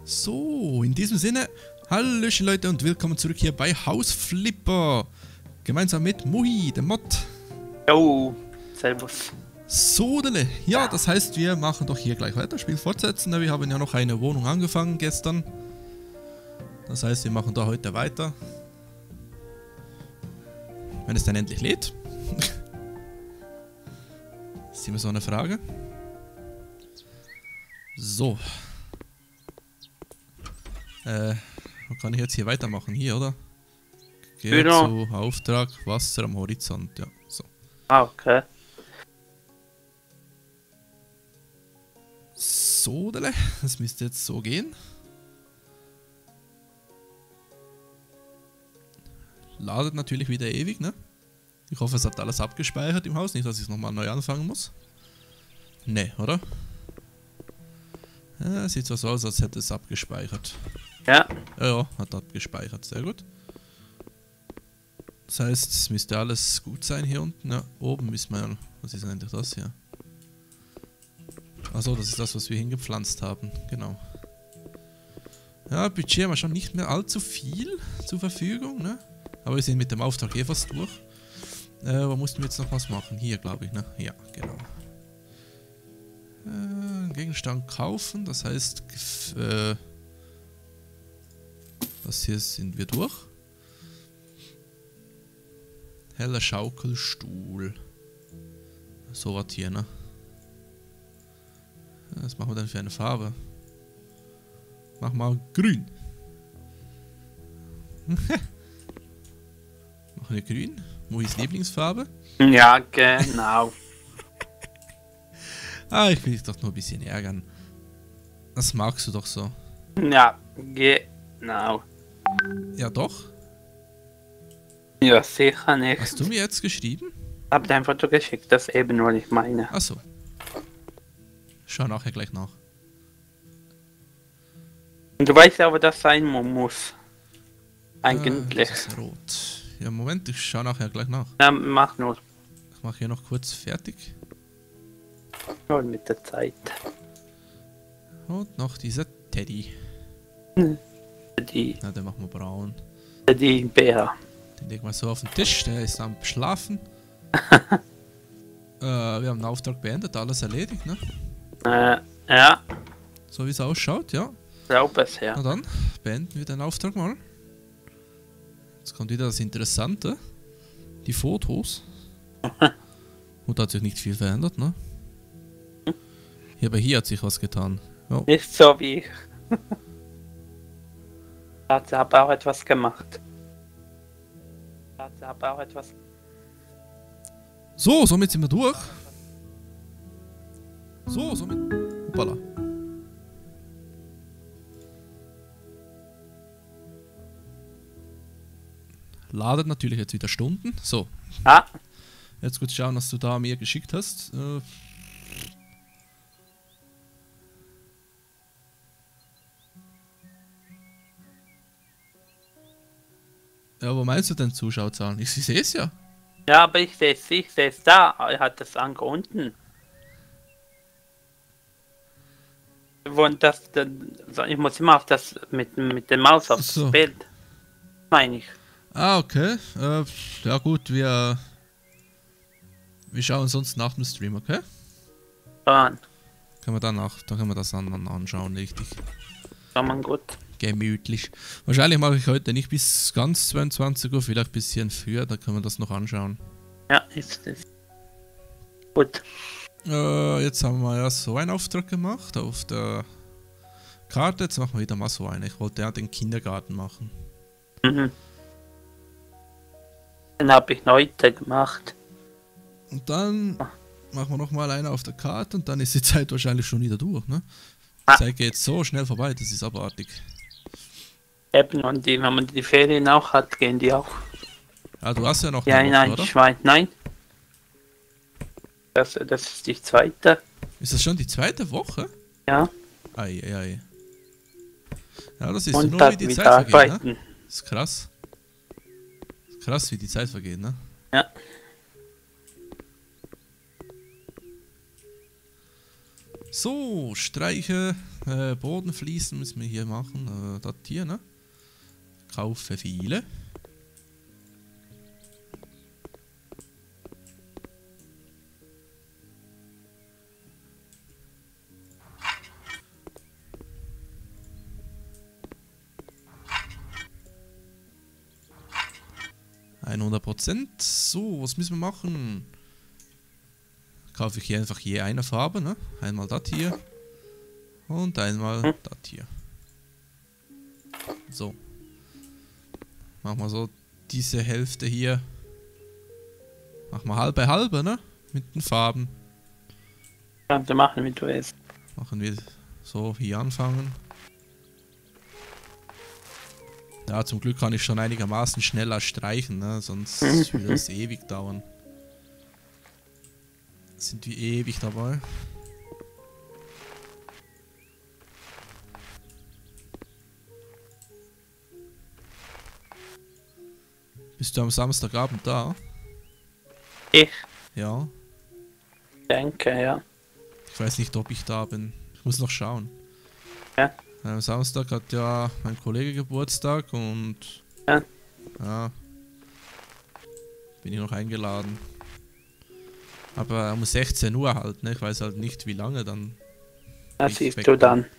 So, in diesem Sinne, hallöchen Leute und willkommen zurück hier bei Hausflipper. Gemeinsam mit Muhi, dem Mod. Jo, servus. Sodele. Ja, das heißt, wir machen doch hier gleich weiter, Spiel fortsetzen. Wir haben ja noch eine Wohnung angefangen gestern. Das heißt, wir machen da heute weiter. Wenn es dann endlich lädt. Das ist immer so eine Frage. So. Wo kann ich jetzt hier weitermachen? Hier, oder? Geht Genau. zu Auftrag Wasser am Horizont. Ja, so. Ah, okay. So, das müsste jetzt so gehen. Ladet natürlich wieder ewig, ne? Ich hoffe, es hat alles abgespeichert im Haus. Nicht, dass ich es nochmal neu anfangen muss. Ne, oder? Ja, sieht zwar so aus, als hätte es abgespeichert. Ja. Ja, hat abgespeichert. Sehr gut. Das heißt, es müsste alles gut sein hier unten. Ja, oben müssen wir ja... Was ist denn eigentlich das hier? Achso, das ist das, was wir hingepflanzt haben. Genau. Ja, Budget haben wir schon nicht mehr allzu viel zur Verfügung, ne? Aber wir sind mit dem Auftrag eh fast durch. Wo mussten wir jetzt noch was machen? Hier, glaube ich, ne? Ja, genau. Gegenstand kaufen, das heißt... das hier sind wir durch. Heller Schaukelstuhl. So was hier, ne? Was machen wir denn für eine Farbe? Mach mal grün. Machen wir grün? Muhis Lieblingsfarbe? Ja, genau. Ah, ich will dich doch nur ein bisschen ärgern. Das magst du doch so. Ja, genau. Ja doch. Ja, sicher nicht. Hast du mir jetzt geschrieben? Hab dir ein Foto geschickt, das eben, was ich meine. Achso. Schau nachher gleich nach. Und du weißt ja, wo das sein muss. Eigentlich. Das ist rot. Ja, Moment, ich schau nachher gleich nach. Ja, mach nur. Ich mache hier noch kurz fertig. Nur mit der Zeit. Und noch dieser Teddy. Die, Na, den machen wir braun. die Bär. Den legen wir so auf den Tisch, der ist am Schlafen. Wir haben den Auftrag beendet, alles erledigt, ne? Ja, So wie es ausschaut, ja. glaube es, ja. Na dann, beenden wir den Auftrag mal. Jetzt kommt wieder das Interessante. Die Fotos. Und da hat sich nicht viel verändert, ne? Hier, aber hier hat sich was getan. Ja. Nicht so wie ich. Hat aber auch etwas gemacht. Hat aber auch etwas. So, somit sind wir durch. So, somit... Hoppala. Ladet natürlich jetzt wieder Stunden. So, Ah, jetzt kurz schauen, was du da mir geschickt hast. Ja, wo meinst du denn Zuschauerzahlen? Ich sehe es ja. ja, aber ich sehe es da. Er hat das Anker unten. Und das, so, ich muss immer auf das mit der Maus auf So. das Bild. Meine ich. Ah, okay. Ja gut, wir schauen sonst nach dem Stream, okay? Dann Können wir danach, dann können wir das dann anschauen, richtig. kann man gut. Gemütlich. Wahrscheinlich mache ich heute nicht bis ganz 22 Uhr, vielleicht ein bisschen früher, dann können wir das noch anschauen. Ja, ist es. Gut. Jetzt haben wir ja so einen Auftrag gemacht auf der Karte, jetzt machen wir wieder mal so einen. Ich wollte ja den Kindergarten machen. Mhm. Den habe ich heute gemacht. Und dann machen wir nochmal einen auf der Karte und dann ist die Zeit wahrscheinlich schon wieder durch, ne? Die Ah. Zeit geht so schnell vorbei, das ist abartig. Eben, und die, wenn man die Ferien auch hat, gehen die auch. Ah, du hast ja noch Ja, eine nein, Woche, oder? Schwein, nein. Das ist die zweite. Ist das schon die zweite Woche? Ja. Ei, ei, ei. Ja, das ist Und nur dann wie die wieder Zeit vergeht, ne? arbeiten. Das ist krass. Das ist krass, wie die Zeit vergeht, ne? Ja. So, Streiche. Bodenfliesen müssen wir hier machen. Das hier, ne? Kaufe viele. %. So, was müssen wir machen? Kaufe ich hier einfach je eine Farbe, ne? Einmal das hier. Und einmal das hier. So. Machen wir so diese Hälfte hier. Machen wir halbe halbe, ne? Mit den Farben. Kannst du machen, wie du willst. Machen wir so hier anfangen. Ja, zum Glück kann ich schon einigermaßen schneller streichen, ne? Sonst würde das ewig dauern. Sind wir ewig dabei. Bist du am Samstagabend da? Ich Ja. denke, ja. Ich weiß nicht, ob ich da bin. Ich muss noch schauen. Ja. Am Samstag hat ja mein Kollege Geburtstag und Ja. ja, bin ich noch eingeladen. Aber um 16 Uhr halt, ne? Ich weiß halt nicht, wie lange dann. Das ich siehst weg du bin. dann.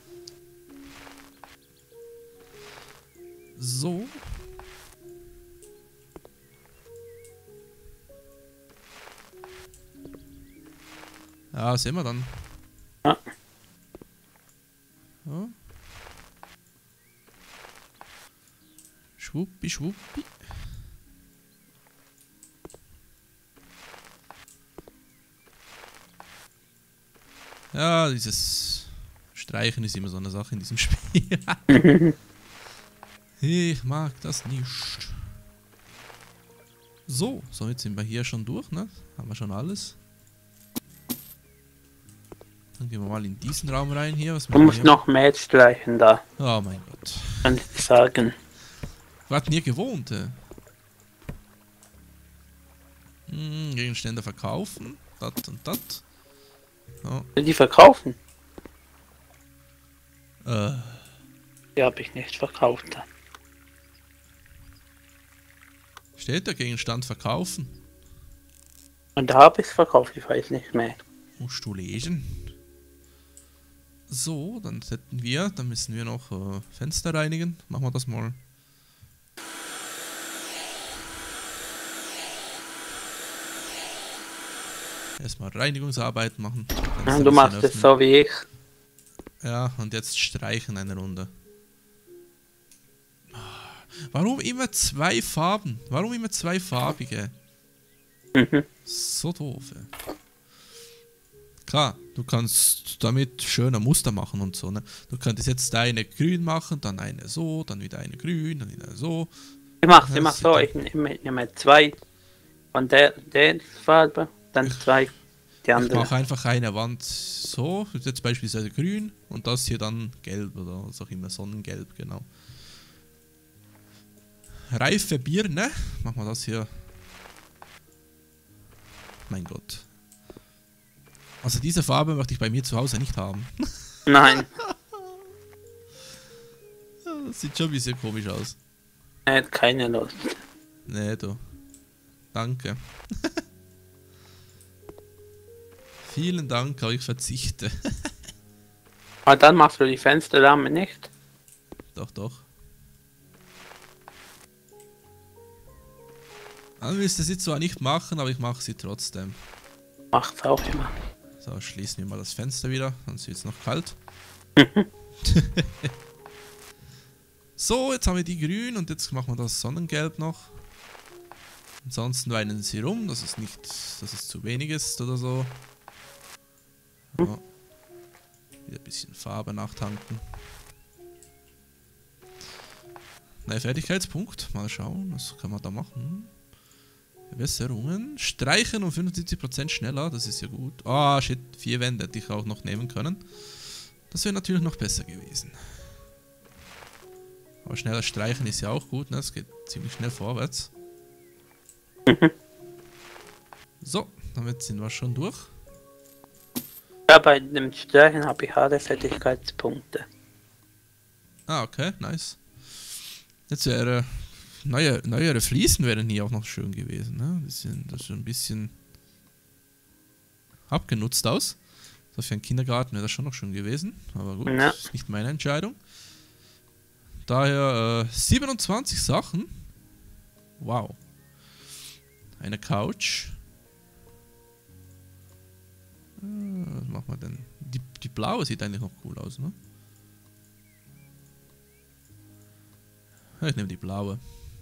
So. Ja, sehen wir dann. Ja. Ja. Schwuppi, schwuppi. Ja, dieses Streichen ist immer so eine Sache in diesem Spiel. Ich mag das nicht. So, jetzt sind wir hier schon durch, ne? Haben wir schon alles. Dann gehen wir mal in diesen Raum rein hier. Was Du musst noch mehr streichen da, Oh mein Gott. kann ich dir sagen. Wir hatten hier gewohnt. Gegenstände verkaufen. Das und das. Ja. Die verkaufen? Äh, Die habe ich nicht verkauft. steht der Gegenstand verkaufen? Und da habe ich es verkauft, ich weiß nicht mehr. Musst du lesen. So, dann dann müssen wir noch Fenster reinigen. Machen wir das mal. Erstmal Reinigungsarbeiten machen. Fenster Du ein machst bisschen es so wie ich. Ja, und jetzt streichen eine Runde. Warum immer zwei Farben? Warum immer zwei farbige? So doof. Klar, du kannst damit schöner Muster machen und so, ne? Du könntest jetzt eine grün machen, dann eine so, dann wieder eine grün, dann wieder so. Ich mach so, ich nehme zwei von der Farbe, dann zwei die Ich andere. mache einfach eine Wand so, jetzt beispielsweise grün und das hier dann gelb oder was auch immer, Sonnengelb, genau. Reife Birne, machen wir das hier. Mein Gott. Also diese Farbe möchte ich bei mir zu Hause nicht haben. Nein, Das sieht schon ein bisschen komisch aus. er hat keine Lust. Nee, du. Danke. Vielen Dank, aber ich verzichte. Aber dann machst du die Fensterrahmen nicht. Doch, doch. Man müsste sie zwar nicht machen, aber ich mache sie trotzdem. Macht's auch immer. So, schließen wir mal das Fenster wieder, sonst wird es noch kalt. So, jetzt haben wir die grün und jetzt machen wir das Sonnengelb noch. Ansonsten weinen sie rum, dass es zu wenig ist oder so. Ja. Wieder ein bisschen Farbe nachtanken. Neuer Fertigkeitspunkt. Mal schauen, was kann man da machen. Verbesserungen. Streichen um 75% schneller, das ist ja gut. Ah, shit, 4 Wände hätte ich auch noch nehmen können. Das wäre natürlich noch besser gewesen. Aber schneller streichen ist ja auch gut, ne? Es geht ziemlich schnell vorwärts. So, damit sind wir schon durch. Ja, bei dem Streichen habe ich alle Fertigkeitspunkte. Ah, okay, nice. Jetzt wäre neuere Fliesen wären hier auch noch schön gewesen, ne? Das sieht ein bisschen abgenutzt aus. So für einen Kindergarten wäre das schon noch schön gewesen. Aber gut, Ja. ist nicht meine Entscheidung. Daher 27 Sachen. Wow. Eine Couch. Was machen wir denn? Die blaue sieht eigentlich noch cool aus, ne? Ich nehme die blaue.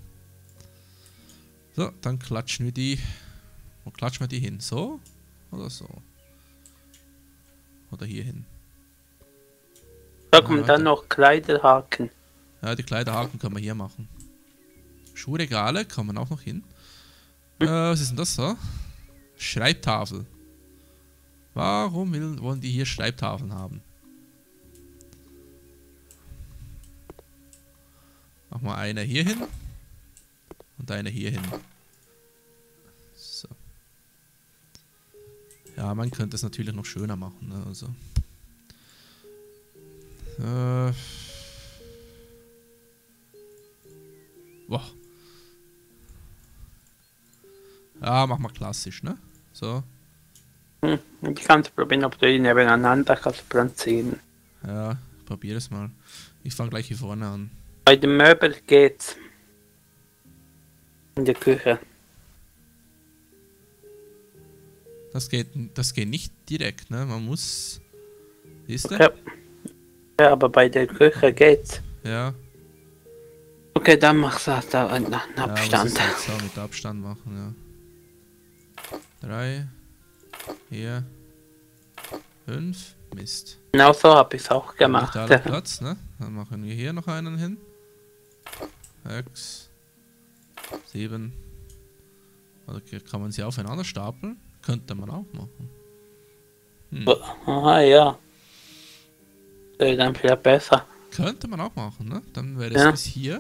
So, dann klatschen wir die. Wo klatschen wir die hin? So? Oder so? Oder hier hin? Da kommen dann noch Kleiderhaken. Ja, die Kleiderhaken können wir hier machen. Schuhregale kommen auch noch hin. Was ist denn das so? Schreibtafel. Warum wollen die hier Schreibtafeln haben? Mach mal eine hier hin. Und eine hier hin. So. Ja, man könnte es natürlich noch schöner machen. Ne? Also. Boah. Ja, mach mal klassisch, ne? So. Ich kann es probieren, ob du die nebeneinander kannst platzieren. Ja, probier es mal. Ich fange gleich hier vorne an. Bei dem Möbel geht's. In der Küche. Das geht nicht direkt, ne? Man muss. Siehst du? Ja. Ja, aber bei der Küche geht's. Ja. Okay, dann machst du da einen Ja, Abstand. muss es jetzt auch mit Abstand machen, ja. 3. Hier. 5. Mist. Genau so habe ich es auch Nicht gemacht. alle Platz, ne? Dann machen wir hier noch einen hin. 6. 7. Oder kann man sie aufeinander stapeln? Könnte man auch machen. Aha, ja. Wäre dann vielleicht besser. Könnte man auch machen, ne? Dann wäre es Ja. bis hier.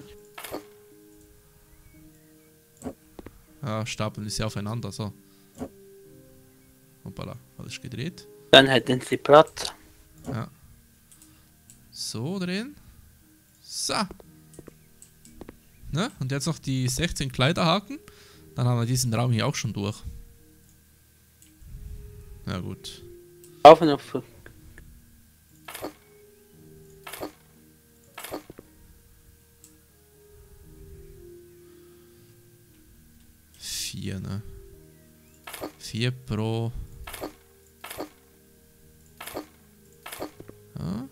Ja, stapeln ist ja aufeinander, so. Hoppala, alles gedreht. Dann hätten sie Platz. Ja. So drehen. So. Ne? Und jetzt noch die 16 Kleiderhaken. Dann haben wir diesen Raum hier auch schon durch. Ja gut. Auf und auf. 4, ne? 4 pro. Ja.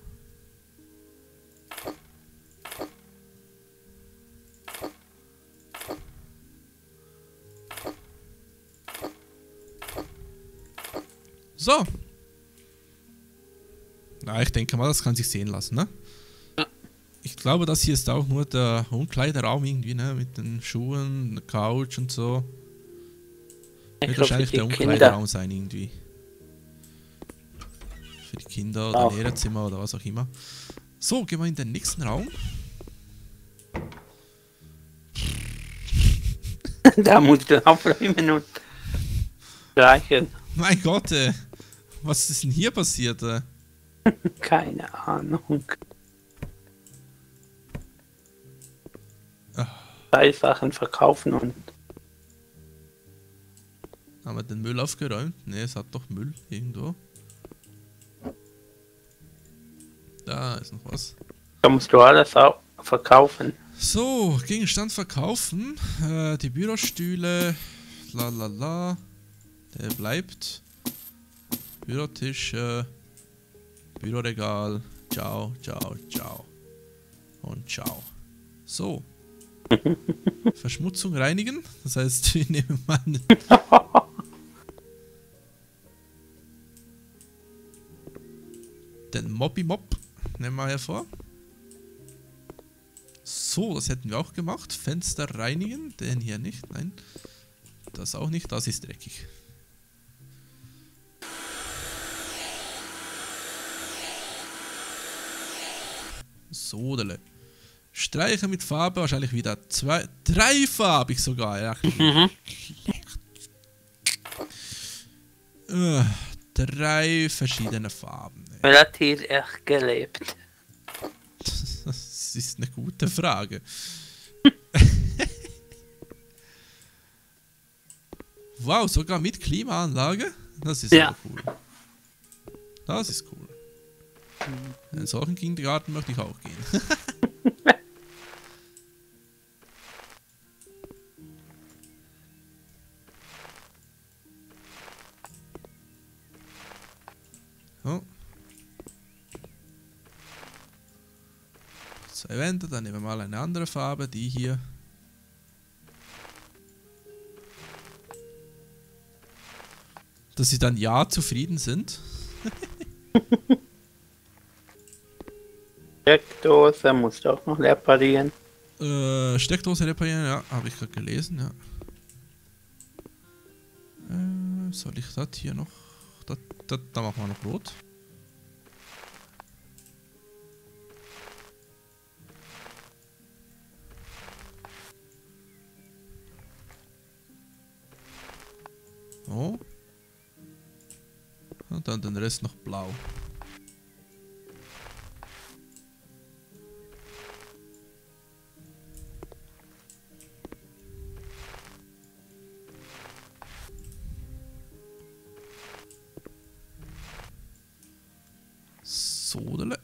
So. Na, ich denke mal, das kann sich sehen lassen, ne? Ja. Ich glaube, das hier ist auch nur der Umkleideraum irgendwie, ne? Mit den Schuhen, der Couch und so. Wird wahrscheinlich der Umkleideraum sein irgendwie. Für die Kinder oder Lehrerzimmer oder was auch immer. So, gehen wir in den nächsten Raum. Da musst du aufräumen und streichen. Mein Gott, was ist denn hier passiert? Keine Ahnung. Ach. 3 Sachen verkaufen und Haben wir den Müll aufgeräumt? Ne, es hat doch Müll irgendwo. Da ist noch was. da musst du alles auch verkaufen. So, Gegenstand verkaufen. Die Bürostühle. Lalala. Der bleibt. Bürotisch. Büroregal. Ciao, ciao, ciao. Und ciao. So. Verschmutzung reinigen. Das heißt, wir nehmen mal den Moppi-Mop. Nehmen wir hervor. So, das hätten wir auch gemacht. Fenster reinigen. Den hier nicht. Nein. Das auch nicht. Das ist dreckig. Sodele. Streichen mit Farbe. Wahrscheinlich wieder 2, 3 farbig sogar. Ja. 3 verschiedene Farben. Wer hat hier echt gelebt? Das ist eine gute Frage. Wow, sogar mit Klimaanlage? Das ist Ja. auch cool. Das ist cool. In einen solchen Kindergarten möchte ich auch gehen. So. 2 Wände, dann nehmen wir mal eine andere Farbe, die hier. Dass sie dann ja zufrieden sind. Steckdose musst du auch noch reparieren. Steckdose reparieren, ja, habe ich gerade gelesen, ja. Soll ich das hier noch? Da machen wir noch rot. So. Und dann den Rest noch blau. Sodele.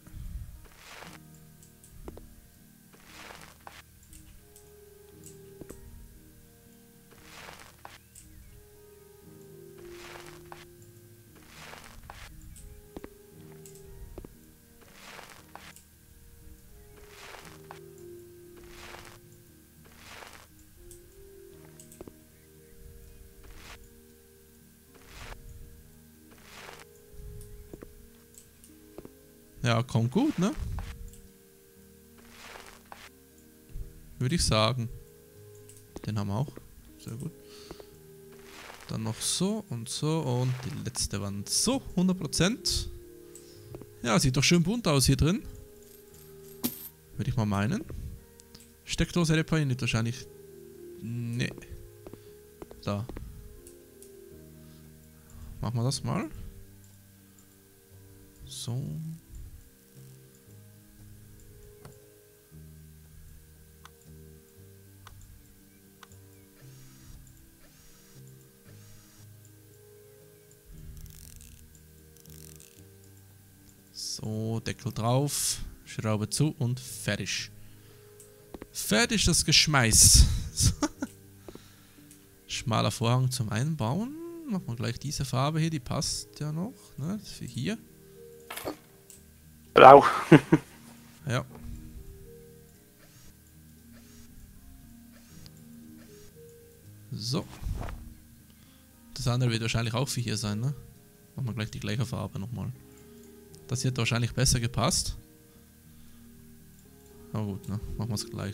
Ja, kommt gut, ne? Würde ich sagen. Den haben wir auch. Sehr gut. Dann noch so und die letzte Wand so. 100%. Ja, sieht doch schön bunt aus hier drin. Würde ich mal meinen. Steckdose reparieren nicht wahrscheinlich. Nee. Da. Machen wir das mal. So. So, Deckel drauf, Schraube zu und fertig. Fertig das Geschmeiß. Schmaler Vorhang zum Einbauen. Machen wir gleich diese Farbe hier, die passt ja noch, ne? Für hier. Blau. Ja. So. Das andere wird wahrscheinlich auch für hier sein, ne? Machen wir gleich die gleiche Farbe nochmal. Das hier hat wahrscheinlich besser gepasst. Aber gut, ne? Machen wir es gleich.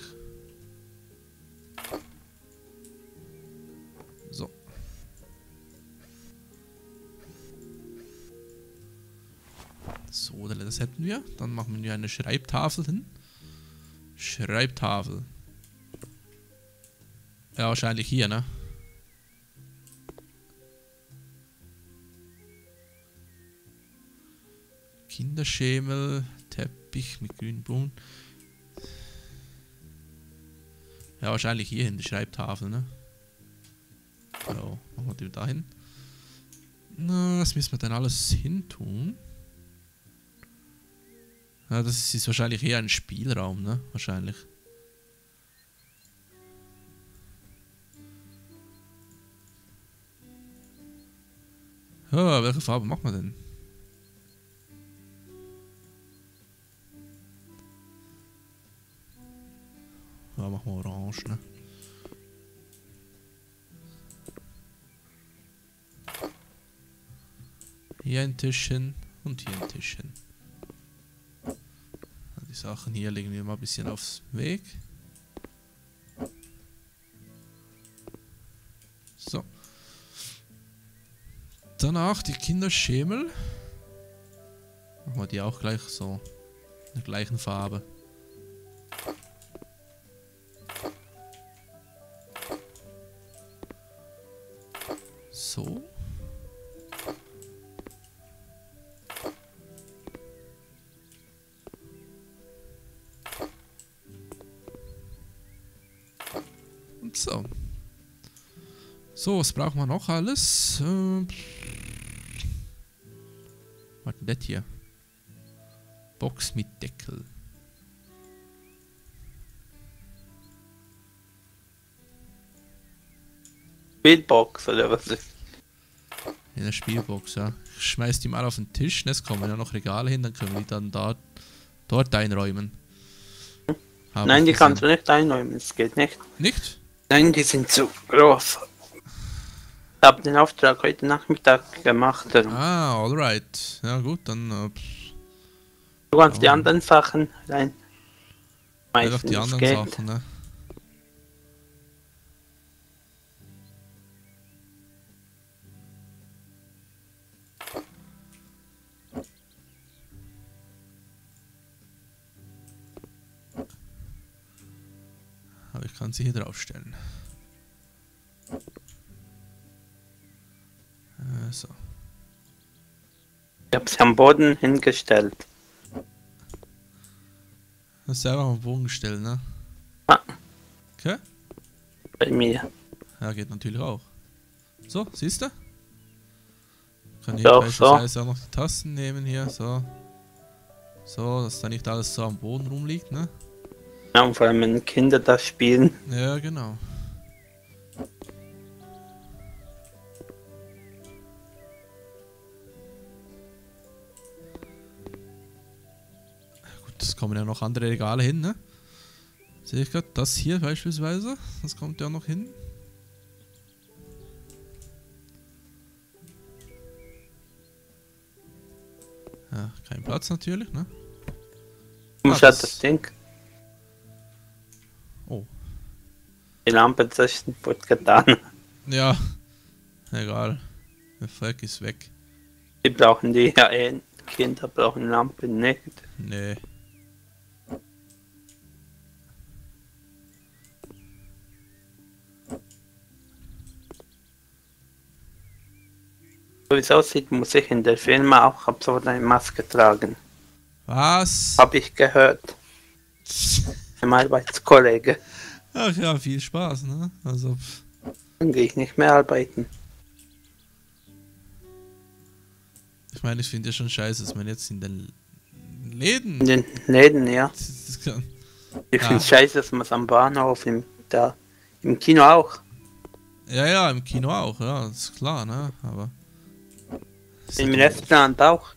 So. So, das hätten wir. Dann machen wir eine Schreibtafel hin. Schreibtafel. Ja, wahrscheinlich hier, ne? Kinderschemel, Teppich mit grünen Blumen. Ja, wahrscheinlich hier hin, die Schreibtafel, ne? So, machen wir die dahin. Na, was müssen wir denn alles hin tun? Ja, das ist wahrscheinlich eher ein Spielraum, ne? Wahrscheinlich. Ja, welche Farbe machen wir denn? Ja, machen wir orange, ne? Hier ein Tischchen und hier ein Tischchen. Die Sachen hier legen wir mal ein bisschen aufs Weg. So. Danach die Kinderschemel. Machen wir die auch gleich so. In der gleichen Farbe. So. So. So, was brauchen wir noch alles? Was ist denn das hier? Box mit Deckel. Spielbox oder was ist? In der Spielbox, ja. Ich schmeiß die mal auf den Tisch, und es kommen ja noch Regale hin, dann können wir die dann dort einräumen. Nein, die kannst du nicht einräumen, das geht nicht. Nicht? Nein, die sind zu groß. Ich habe den Auftrag heute Nachmittag gemacht. Ah, alright. Ja gut, dann... Du kannst die anderen Sachen rein. einfach die anderen Sachen, ne? Aber ich kann sie hier draufstellen. So. Ich habe sie am Boden hingestellt. Das ist selber am Boden gestellt, ne? Ah. Okay. Bei mir. Ja, geht natürlich auch. So, siehst du? Kann ich Doch, beispielsweise auch noch die Tasten nehmen hier, so. So, dass da nicht alles so am Boden rumliegt, ne? Ja, und vor allem wenn Kinder das spielen. Ja, genau. Gut, es kommen ja noch andere Regale hin, ne? Sehe ich gerade, das hier beispielsweise, das kommt ja noch hin. Ja, kein Platz natürlich, ne? Muss halt das Ding. Oh. Die Lampe wird getan. Ja, egal. Der Fleck ist weg. Die brauchen die ja eh. Kinder brauchen Lampen nicht. Nee. So wie es aussieht, muss ich in der Firma auch ab sofort eine Maske tragen. Was? Habe ich gehört. Ein Arbeitskollege. Ach ja, viel Spaß, ne? Also. Dann gehe ich nicht mehr arbeiten. Ich meine, ich finde ja schon scheiße, dass man jetzt in den Läden. In den Läden, ja. Das kann, Ich finde es scheiße, dass man es am Bahnhof, im Kino auch. ja, im Kino auch, ja, das ist klar, ne? Aber. Im Restaurant auch.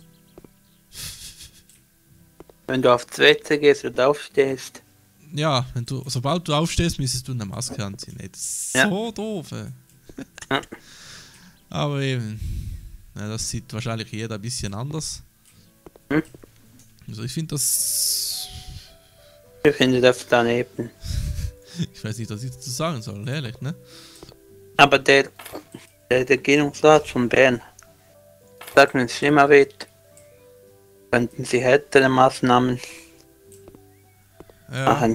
Wenn du aufs WC gehst oder aufstehst. Ja, sobald du aufstehst, müsstest du eine Maske anziehen. Ey, das ist so doof, ey. Ja. Aber eben. Ja, das sieht wahrscheinlich jeder ein bisschen anders. Hm? Also ich finde das. Ich finde das daneben. Ich weiß nicht, was ich dazu sagen soll, ehrlich, ne? Aber der Regierungsrat von Bern sagt, wenn es schlimmer wird, könnten sie härtere Maßnahmen machen.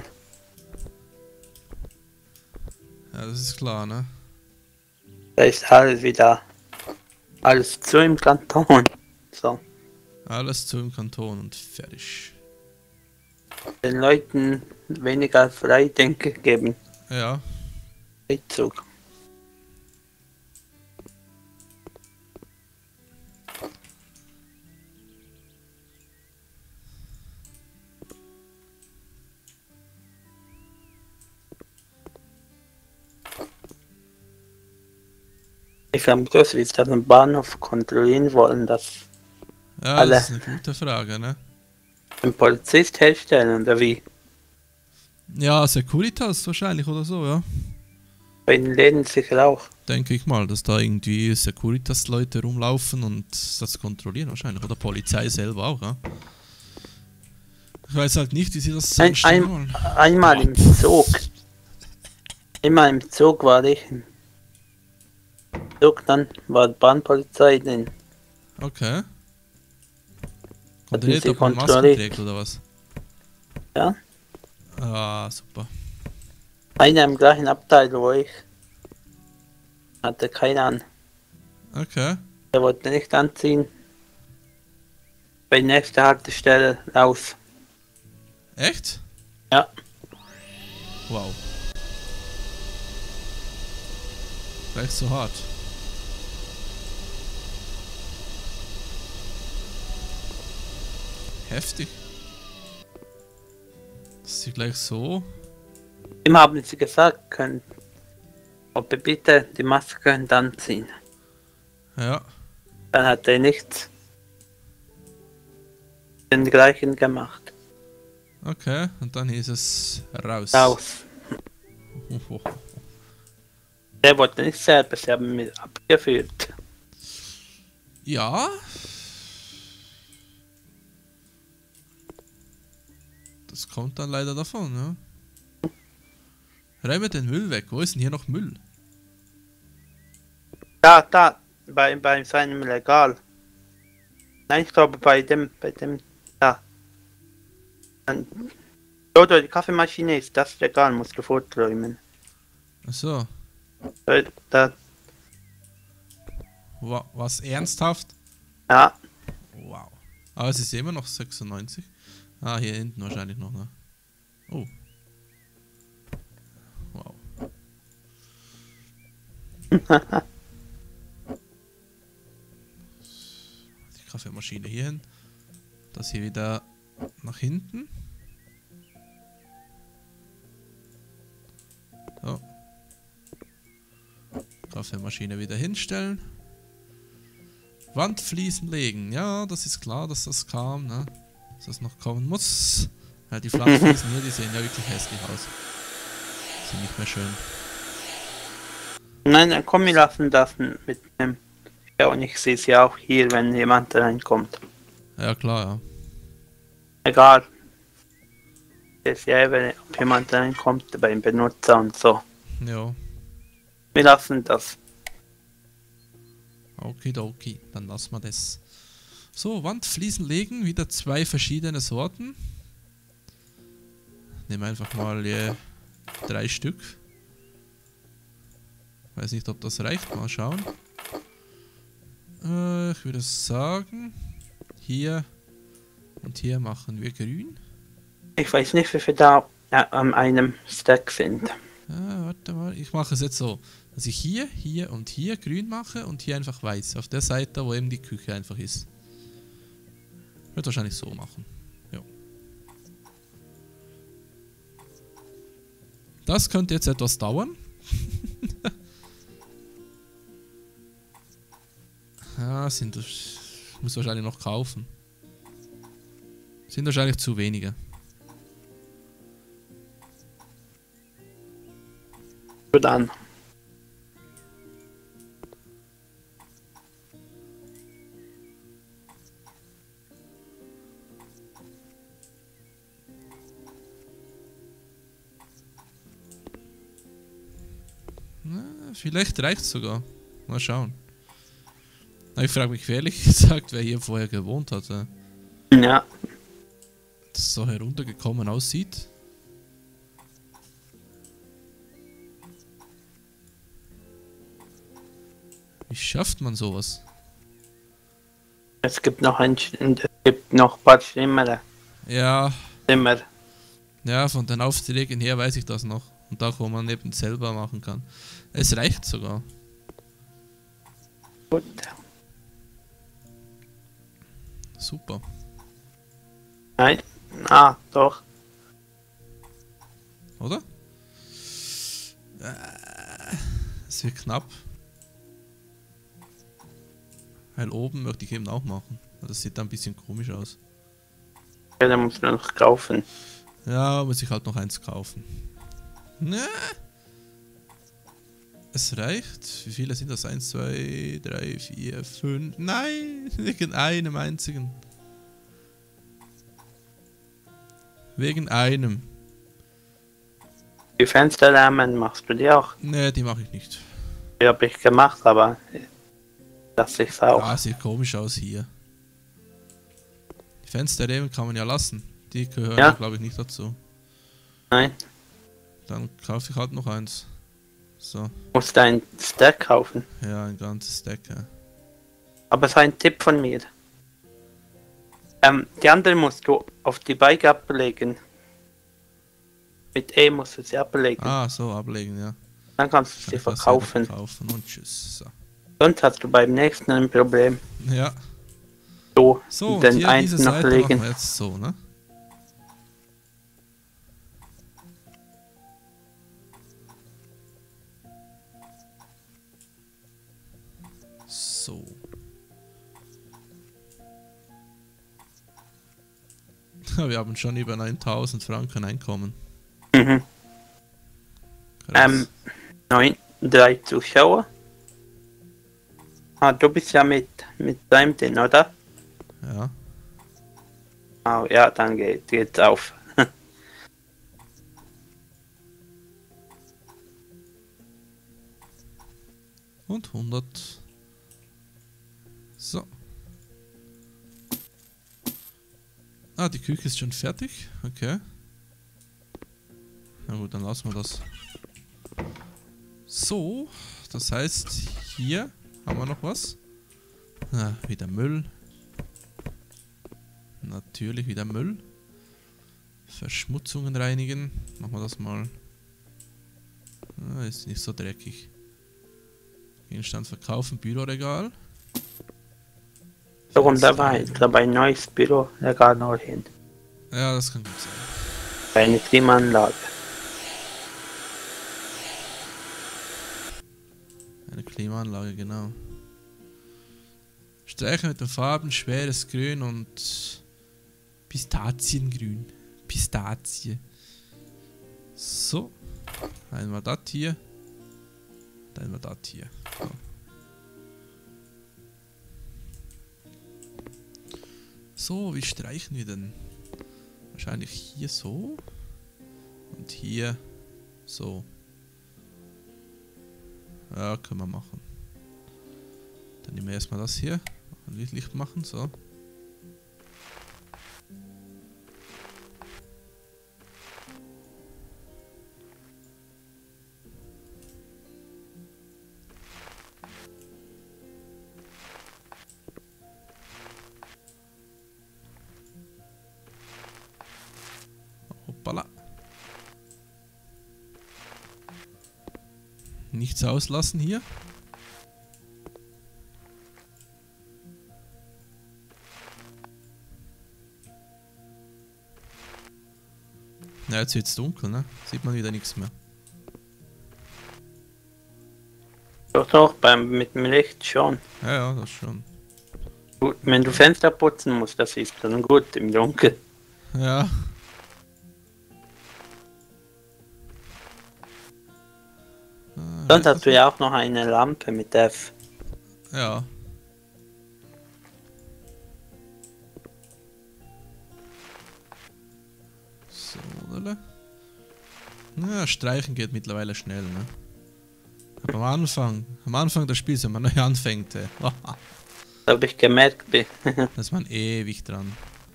Ja, das ist klar, ne? Da ist alles zu im Kanton. So. Alles zu im Kanton und fertig. Den Leuten weniger Freidenker geben. Ja. Freizug. Ich habe gewusst, wie sie das am Bahnhof kontrollieren wollen, dass Ja, alle das ist eine gute Frage, ne? den Polizist herstellen oder wie? Ja, Securitas wahrscheinlich oder so, ja. Bei den Läden sicher auch. Denke ich mal, dass da irgendwie Securitas-Leute rumlaufen und das kontrollieren wahrscheinlich. Oder Polizei selber auch, ja. Ich weiß halt nicht, wie sie das anstellen wollen. Einmal im Zug. Einmal im Zug war ich. Dann war die Bahnpolizei drin. Okay. Hat die Kontrolliert, sie ob man Masken kontrolliert? trägt oder was? Ja. Ah, super. Einer im gleichen Abteil, wo ich. Hatte keinen an. Okay. Er wollte nicht anziehen. Bei der nächsten Haltestelle raus. Echt? Ja. Wow. Gleich so hart. Heftig. Dass sie gleich so. Immer haben sie gesagt, können, ob wir bitte die Maske dann ziehen. Ja. Dann hat er nichts den gleichen gemacht. Okay, und dann hieß es raus. Raus. Der wollte nicht selber, sie haben mich abgeführt. Ja. Das kommt dann leider davon, ja. Räume den Müll weg. Wo ist denn hier noch Müll? Da, bei seinem Regal. Nein, ich glaube bei dem, da. Oder die Kaffeemaschine ist das Regal, musst du forträumen. Achso. Da, Was ernsthaft? ja, Wow. Aber es ist immer noch 96. Ah, hier hinten wahrscheinlich noch, ne? Oh. Wow. Die Kaffeemaschine hier hin. Das hier wieder nach hinten. So. Kaffeemaschine wieder hinstellen. Wandfliesen legen. Ja, das ist klar, dass das kam, ne? Dass das noch kommen muss. Ja, die Wandfliesen hier, die sehen ja wirklich hässlich aus. Sind nicht mehr schön. nein, dann komm, wir lassen das mit dem. Ja, und ich sehe sie auch hier, wenn jemand reinkommt. Ja, klar, ja. Egal. Ich sehe ja, wenn jemand reinkommt, beim Benutzer und so. Ja. Wir lassen das. Okidoki, dann lassen wir das. So, Wandfliesen legen, wieder 2 verschiedene Sorten. Nehmen einfach mal 3 Stück. Weiß nicht, ob das reicht, mal schauen. Ich würde sagen, hier und hier machen wir grün. Ich weiß nicht, wie viel da an einem Stack sind. Warte mal, ich mache es jetzt so, dass ich hier, hier und hier grün mache und hier einfach weiß. Auf der Seite, wo eben die Küche einfach ist. Wird wahrscheinlich so machen. Ja. Das könnte jetzt etwas dauern. Ja, muss wahrscheinlich noch kaufen. Sind wahrscheinlich zu wenige. Gut an. Na, vielleicht reicht es sogar. Mal schauen. Ich frage mich ehrlich gesagt, wer hier vorher gewohnt hatte. Ja. Das so heruntergekommen aussieht. Wie schafft man sowas? Es gibt noch ein paar schlimmere Ja, Zimmer. ja, von den Aufträgen her weiß ich das noch. Und da, wo man eben selber machen kann. Es reicht sogar. Gut. Super. Nein. Ah, doch. Oder? Es wird knapp. Weil oben möchte ich eben auch machen. Das sieht dann ein bisschen komisch aus. Ja, dann muss man noch kaufen. Ja, muss ich halt noch eins kaufen. Ne? Es reicht. Wie viele sind das? 1, 2, 3, 4, 5. Nein! Wegen einem einzigen. Wegen einem. Die Fensterrahmen machst du die auch. Ne, die mache ich nicht. Die habe ich gemacht, aber das ist auch. Ah, sieht komisch aus hier. Die Fensterräume kann man ja lassen. Die gehören Ja. ja, glaube ich, nicht dazu. Nein, Dann kaufe ich halt noch eins. So, musst ein Stack kaufen. ja, ein ganzes Stack. Ja. Aber so ein Tipp von mir. Die andere musst du auf die Bike ablegen. Mit E musst du sie ablegen. Ah, so, ablegen, ja. Dann kannst du sie Kann ich das verkaufen. selber verkaufen und tschüss. So. Sonst hast du beim nächsten ein Problem. Ja. So, So, und den hier diese einen noch Seite machen legen. wir jetzt so, ne? So. Wir haben schon über 9000 Franken Einkommen. Mhm. Krass. 3 Zuschauer. Ah, du bist ja mit deinem drin, oder? Ja. Ah, ja, dann geht's auf. Und 100. So. Ah, die Küche ist schon fertig. Okay. Na gut, dann lassen wir das. So, das heißt, hier haben wir noch was. Ah, wieder Müll. Natürlich wieder Müll. Verschmutzungen reinigen. Machen wir das mal. Ah, ist nicht so dreckig. Gegenstand verkaufen, Büroregal. So, und dabei ein neues Büro, Regal noch hin. Ja, das kann gut sein. Eine Klimaanlage. Eine Klimaanlage, genau. Streichen mit den Farben, schweres Grün und Pistaziengrün. Pistazie. So. Einmal das hier. Und einmal das hier. So. So, wie streichen wir denn? Wahrscheinlich hier so. Und hier so. Ja, können wir machen. Dann nehmen wir erstmal das hier. Licht machen, so. Hoppala. Nichts auslassen hier. Ja, jetzt wird's dunkel, ne? Sieht man wieder nichts mehr. Doch, mit dem Licht schon. Ja, ja, das schon. Gut, wenn du Fenster putzen musst, das ist dann gut im Dunkeln. Ja. Sonst hast du ja auch noch eine Lampe mit F. Ja. So, oder? Ja, streichen geht mittlerweile schnell, ne? Aber am Anfang des Spiels, wenn man neu anfängt, da Habe ich gemerkt. ist man ewig dran.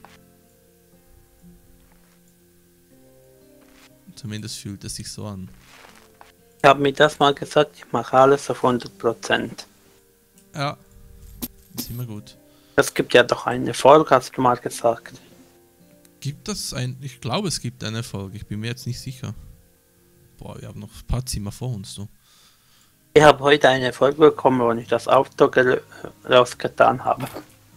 Zumindest fühlt es sich so an. Ich habe mir das mal gesagt, ich mache alles auf 100%. Ja, ist immer gut. Das gibt ja doch eine Folge, hast du mal gesagt. Gibt das ein... Ich glaube, es gibt eine Folge. Ich bin mir jetzt nicht sicher. Boah, wir haben noch ein paar Zimmer vor uns, du. Ich habe heute eine Folge bekommen, wo ich das Auto rausgetan habe.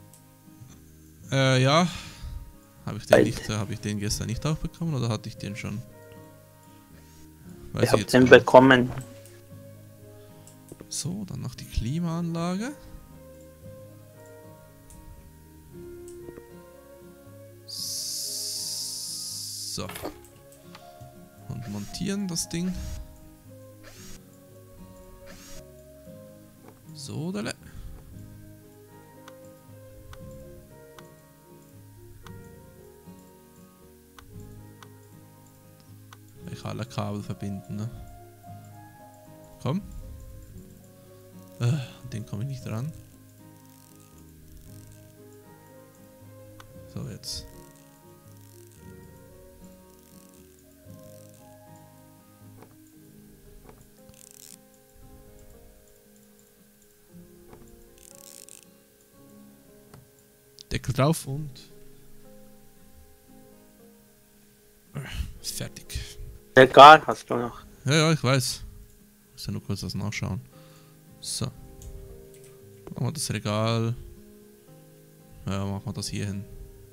Ja. Habe ich den gestern nicht auch bekommen oder hatte ich den schon? Weiß Ich habe jetzt den gar nicht. bekommen. So, dann noch die Klimaanlage. So. Und montieren das Ding. So, dale. Ich alle Kabel verbinden, ne? Komm. An den komme ich nicht ran. So, jetzt. Deckel drauf und fertig. Egal, hast du noch. Ja, ja, ich weiß. Muss ja nur kurz was nachschauen. So. Machen wir das Regal. Ja, machen wir das hier hin.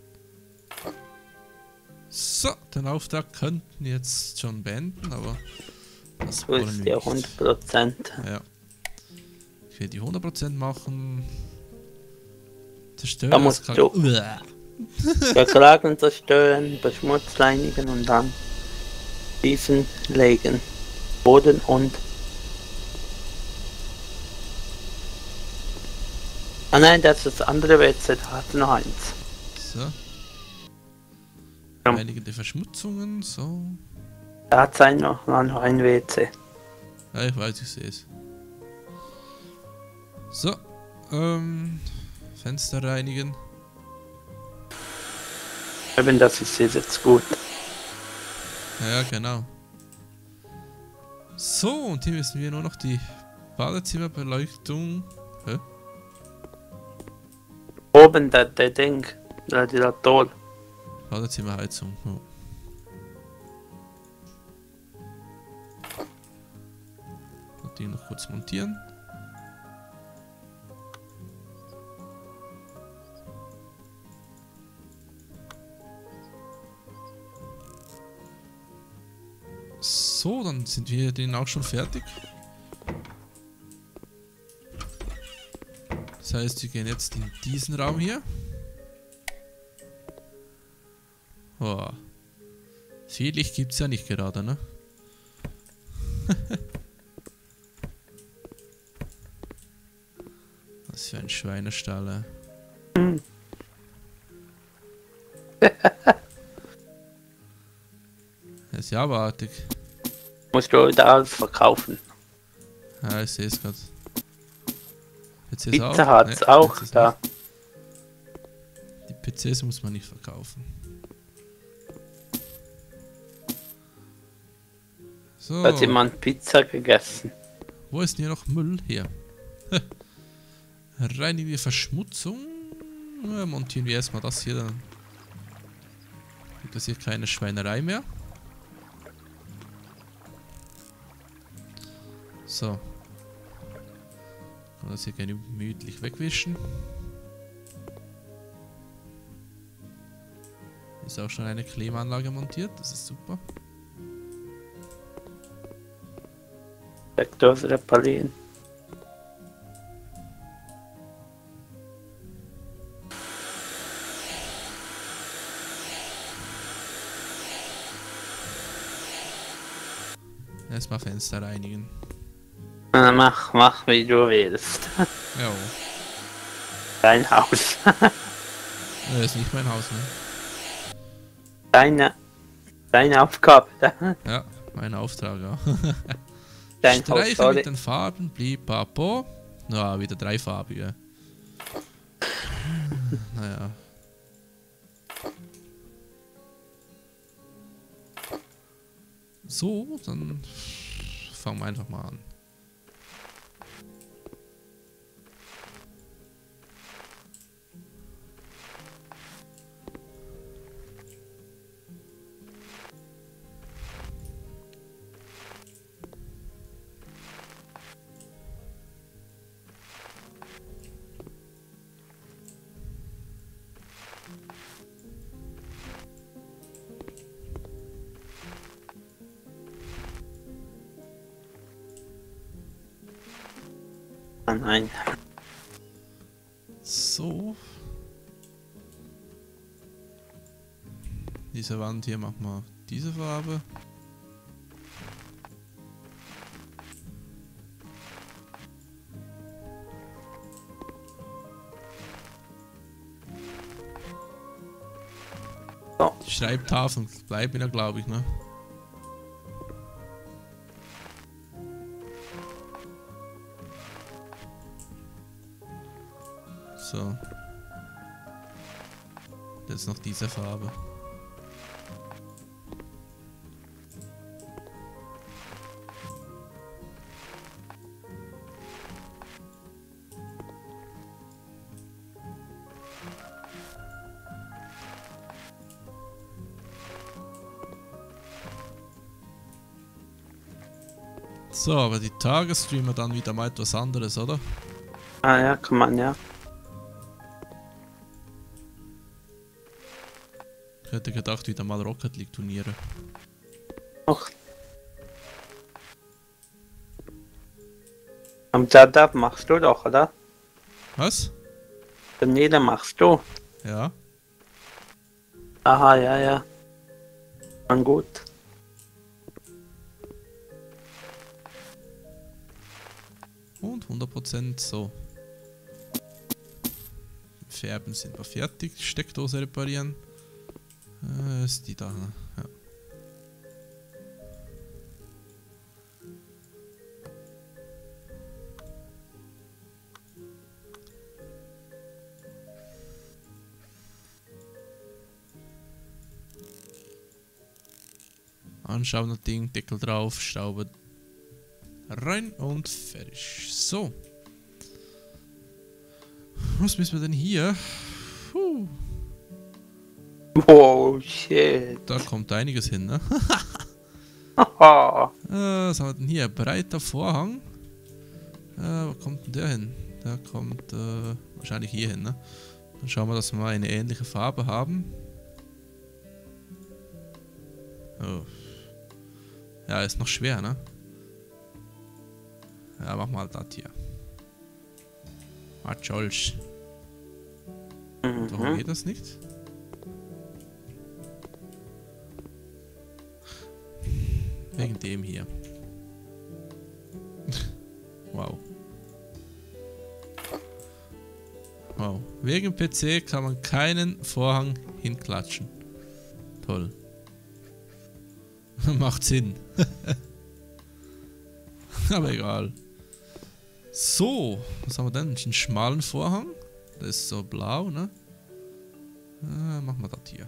So, den Auftrag könnten wir jetzt schon beenden, aber das Du wollen willst wir ja nicht. 100%. Ja. Ich will die 100% machen. Zerstören. Da musst du begraben, zerstören, beschmutzreinigen und dann diesen legen. Boden und... Ah nein, das ist das andere WC, da hat noch eins. So. Ja. Einige Verschmutzungen, so. Da hat es noch ein WC. Ja, ich weiß, ich sehe es. So. Fenster reinigen. Eben, das ist jetzt gut. Ja, genau. So, und hier müssen wir nur noch die Badezimmerbeleuchtung. Hä? Oben der Ding, der Radiator. Badezimmerheizung. Oh. Und die noch kurz montieren. So, dann sind wir den auch schon fertig. Das heißt, wir gehen jetzt in diesen Raum hier. Oh. Viel Licht gibt es ja nicht gerade, ne? Was für ein Schweinestall. Das ist ja abartig. Musst du wieder alles verkaufen. Ja, ich sehe es gerade. Pizza hat's auch PCs da. nicht. Die PCs muss man nicht verkaufen. So. Hat jemand Pizza gegessen? Wo ist denn hier noch Müll? Hier. Reinigen wir Verschmutzung. Ja, montieren wir erstmal das hier, dann gibt es hier keine Schweinerei mehr. So. Kann man das hier gemütlich wegwischen. Ist auch schon eine Klimaanlage montiert, das ist super. Sektor reparieren. Erstmal Fenster reinigen. Mach wie du willst. Ja. Dein Haus. Das ist nicht mein Haus, ne? Deine Aufgabe. Ja, mein Auftrag, ja. Dein Haus, Streichen sorry. mit den Farben, blieb papo. Na, wieder dreifarbige. Naja. So, dann fangen wir einfach mal an. Ah, nein. So. Diese Wand hier machen wir diese Farbe. So. Die Schreibtafeln bleiben ja, glaube ich, ne? So. Jetzt noch diese Farbe. So, aber die Tagesstreamer dann wieder mal etwas anderes, oder? Ah ja, kann man ja. Ich hätte gedacht, wieder mal Rocket League Turniere. Och. Und da machst du doch, oder? Was? Nee, da machst du. Ja. Aha, ja, ja. Dann gut. Und 100% so. Färben sind wir fertig. Steckdose reparieren. Ist die da, ne? Ja. Anschauen das Ding, Deckel drauf, Schraube rein und fertig. So. Was müssen wir denn hier? Puh. Oh, shit. Da kommt einiges hin, ne? Haha. Was haben wir denn hier? Breiter Vorhang. Wo kommt denn der hin? Der kommt wahrscheinlich hier hin, ne? Dann schauen wir, dass wir eine ähnliche Farbe haben. Oh. Ja, ist noch schwer, ne? Ja, mach mal das hier. Matscholsch. Warum geht das nicht? Wegen dem hier. Wow. Wow. Wegen PC kann man keinen Vorhang hinklatschen. Toll. Macht Sinn. Aber egal. So, was haben wir denn? Einen schmalen Vorhang. Das ist so blau, ne? Machen wir das hier.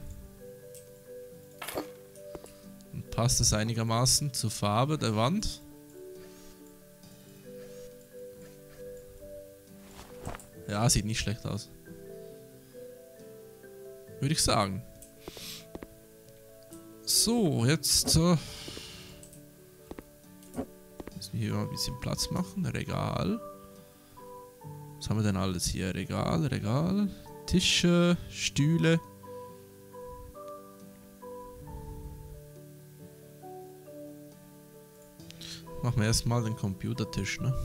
Dann passt es einigermaßen zur Farbe der Wand. Ja, sieht nicht schlecht aus. Würde ich sagen. So, jetzt müssen wir hier mal ein bisschen Platz machen. Regal. Was haben wir denn alles hier? Regal. Tische, Stühle. Machen wir erstmal den Computertisch, ne?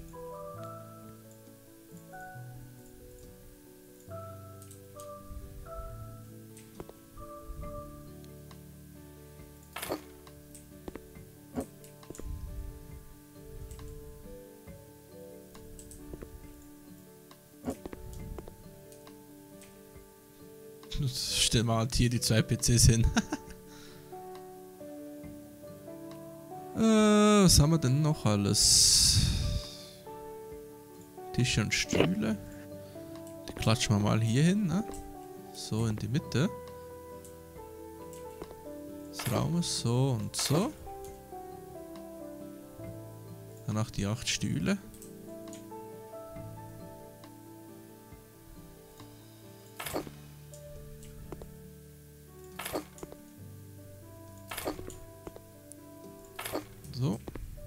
Stell mal hier die zwei PCs hin. Was haben wir denn noch alles? Tische und Stühle. Die klatschen wir mal hier hin, ne? So in die Mitte des Raumes, so und so. Danach die 8 Stühle. So.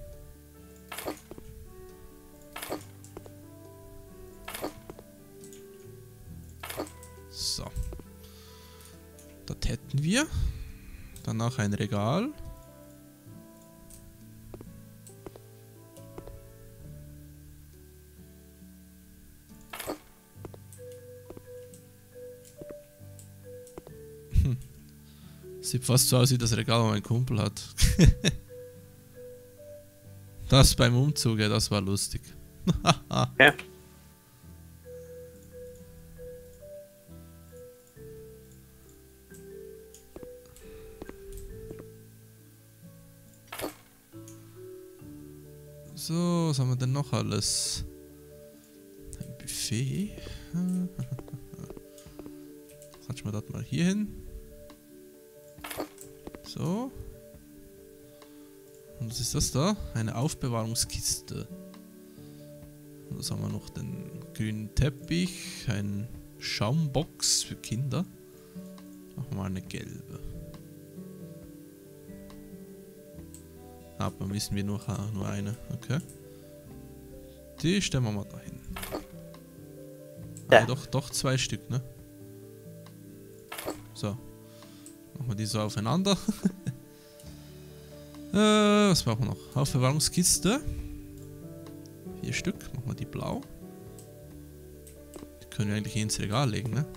So. Das hätten wir. Danach ein Regal. Sieht fast so aus wie das Regal, das mein Kumpel hat. Das beim Umzug, ja, das war lustig. Ja. So, was haben wir denn noch alles? Ein Buffet. Klatschen wir das mal hier hin. So. Und was ist das da? Eine Aufbewahrungskiste. Und was haben wir noch? Den grünen Teppich. Ein Schaumbox für Kinder. Machen wir mal eine gelbe. Aber müssen wir nur eine. Okay. Die stellen wir mal dahin. Ja. Doch 2 Stück, ne? So. Machen wir die so aufeinander. Was brauchen wir noch? Aufbewahrungskiste. 4 Stück. Machen wir die blau. Die können wir eigentlich ins Regal legen, ne?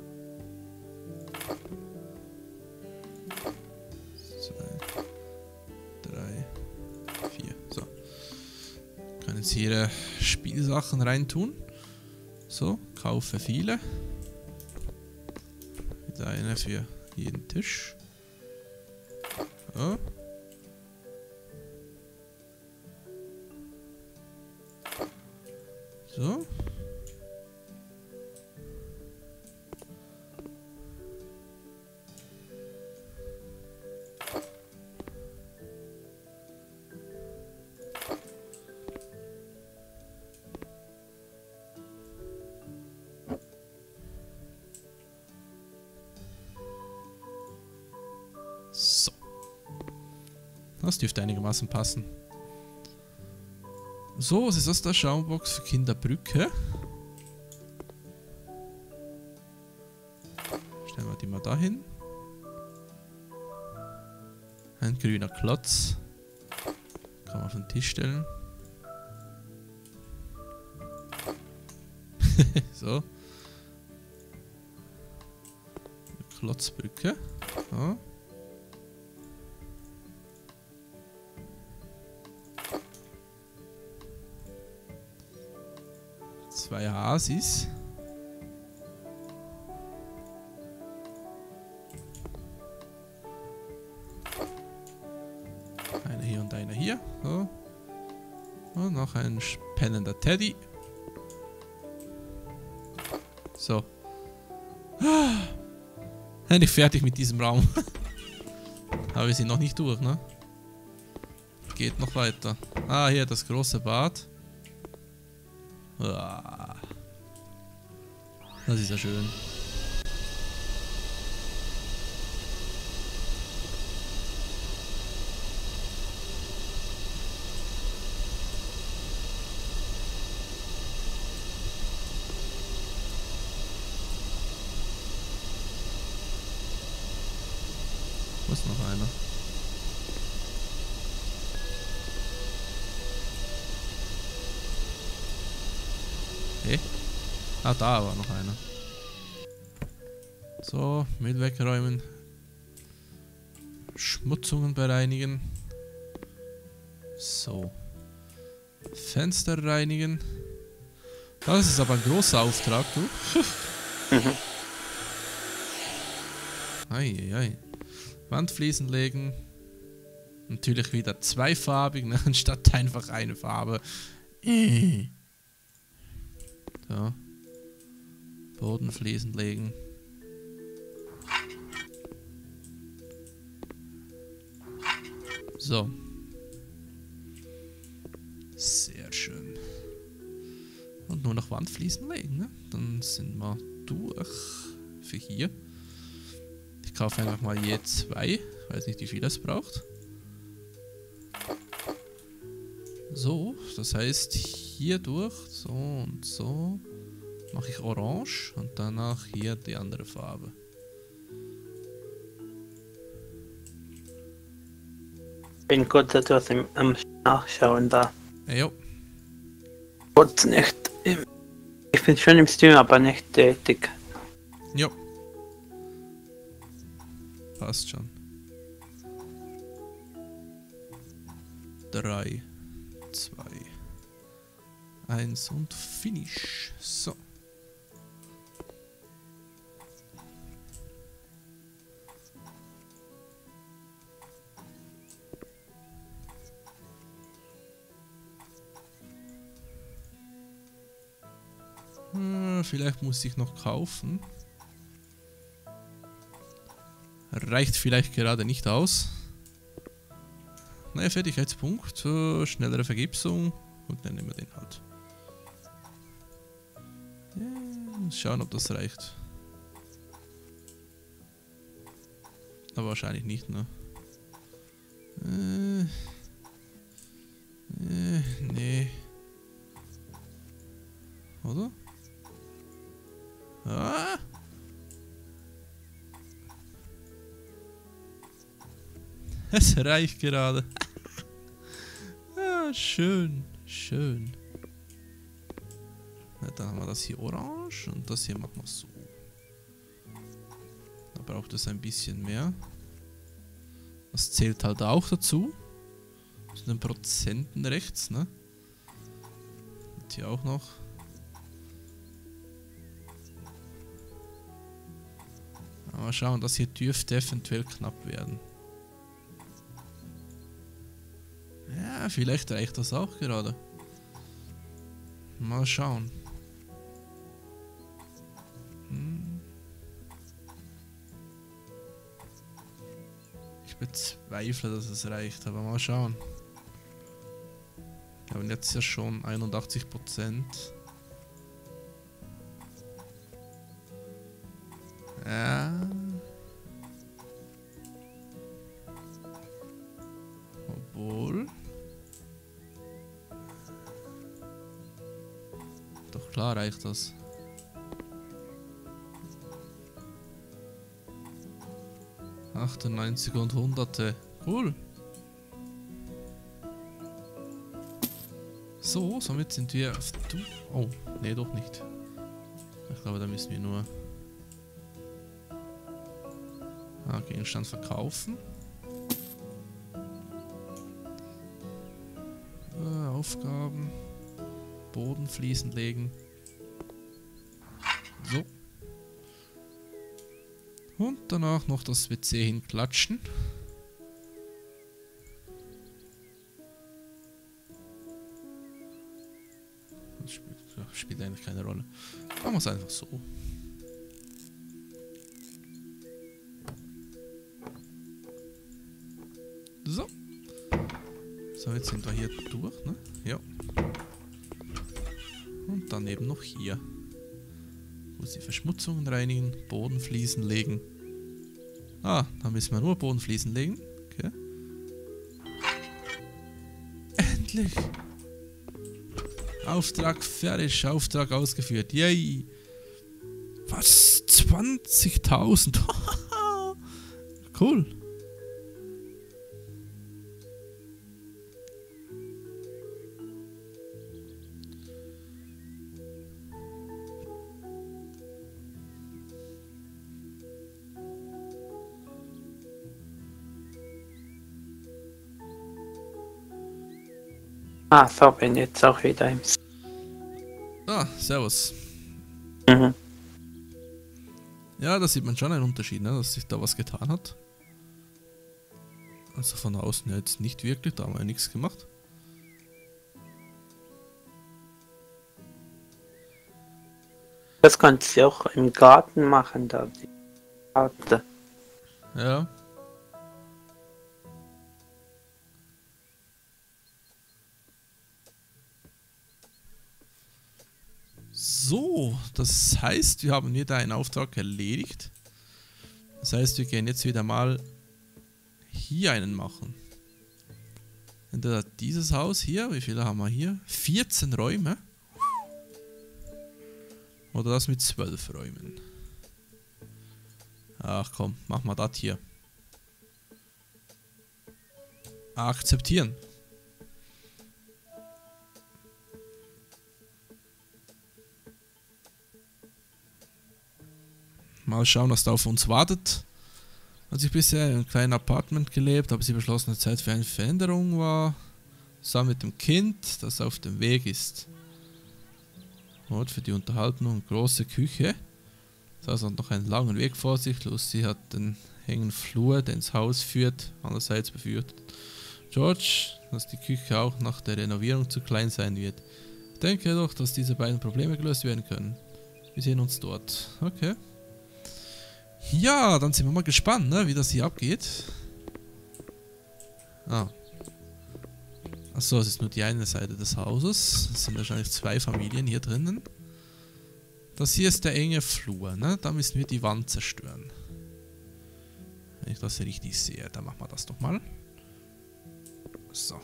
2, 3, 4. So. Können Sie Ihre Spielsachen reintun. So, kaufe viele. Wieder eine für jeden Tisch. So. So. So. Das dürfte einigermaßen passen. So, was ist das da? Schaumbox für Kinderbrücke. Stellen wir die mal dahin. Ein grüner Klotz. Kann man auf den Tisch stellen. So. Eine Klotzbrücke. So. Zwei Hasis. Eine hier und eine hier. So. Und noch ein pennender Teddy. So. Endlich fertig mit diesem Raum. Aber wir sind noch nicht durch, ne? Geht noch weiter. Ah, hier das große Bad. Das ist ja schön. Wo ist noch einer? Okay. Ah, da war noch einer. So, Müll wegräumen. Schmutzungen bereinigen. So. Fenster reinigen. Das ist aber ein großer Auftrag, du. Eieiei. Wandfliesen legen. Natürlich wieder zweifarbig, ne? Anstatt einfach eine Farbe. So. Bodenfliesen legen. So. Sehr schön. Und nur noch Wandfliesen legen, ne? Dann sind wir durch für hier. Ich kaufe einfach mal je 2. Ich weiß nicht, wie viel das braucht. So, das heißt hier durch, so und so, mache ich orange und danach hier die andere Farbe. Bin kurz etwas am Nachschauen da. Jo. Kurz nicht. Ich bin schon im Stream, aber nicht tätig. Jo. Passt schon. 3, 2, 1 und Finish. So. Vielleicht muss ich noch kaufen. Reicht vielleicht gerade nicht aus. Naja, Fertigkeitspunkt, schnellere Vergipsung und dann nehmen wir den halt. Ja, schauen, ob das reicht. Aber wahrscheinlich nicht, ne? Es reicht gerade. Ah, schön, schön. Ja, dann haben wir das hier orange und das hier machen wir so. Da braucht es ein bisschen mehr. Das zählt halt auch dazu. Zu den Prozenten rechts, ne? Und hier auch noch. Mal schauen, das hier dürfte eventuell knapp werden. Ja, vielleicht reicht das auch gerade. Mal schauen. Ich bezweifle, dass es reicht, aber mal schauen. Wir haben jetzt ja schon 81%. Ja. Obwohl. Doch klar reicht das. ...98 und Hunderte. Cool. So, somit sind wir auf... Oh, nee, doch nicht. Ich glaube, da müssen wir nur... Gegenstand verkaufen. Aufgaben. Boden fließen legen. So. Und danach noch das WC hinklatschen. Das spielt eigentlich keine Rolle. Machen wir es einfach so. So. So, jetzt sind wir hier durch, ne? Ja. Und dann eben noch hier. Muss die Verschmutzungen reinigen, Bodenfliesen legen. Ah, da müssen wir nur Bodenfliesen legen. Okay. Endlich! Auftrag fertig, Auftrag ausgeführt. Yay! Was? 20.000? Cool. Ah, so bin ich jetzt auch wieder im... Ah, servus. Mhm. Ja, da sieht man schon einen Unterschied, ne, dass sich da was getan hat. Also von außen jetzt nicht wirklich, da haben wir ja nichts gemacht. Das kannst du auch im Garten machen, da die Karte. Ja. So, das heißt, wir haben wieder einen Auftrag erledigt. Das heißt, wir gehen jetzt wieder mal hier einen machen. Entweder dieses Haus hier, wie viele haben wir hier? 14 Räume. Oder das mit 12 Räumen. Ach komm, machen wir das hier. Akzeptieren. Mal schauen, was da auf uns wartet. Als ich bisher in einem kleinen Apartment gelebt, habe ich beschlossen, dass Zeit für eine Veränderung war. Zusammen mit dem Kind, das auf dem Weg ist. Ort für die Unterhaltung und große Küche. Das hat noch einen langen Weg vor sich. Lucy hat den engen Flur, der ins Haus führt, andererseits befürchtet George, dass die Küche auch nach der Renovierung zu klein sein wird. Ich denke jedoch, dass diese beiden Probleme gelöst werden können. Wir sehen uns dort. Okay. Ja, dann sind wir mal gespannt, ne, wie das hier abgeht. Ah. Achso, es ist nur die eine Seite des Hauses. Es sind wahrscheinlich 2 Familien hier drinnen. Das hier ist der enge Flur, ne? Da müssen wir die Wand zerstören. Wenn ich das richtig sehe, dann machen wir das doch mal. So.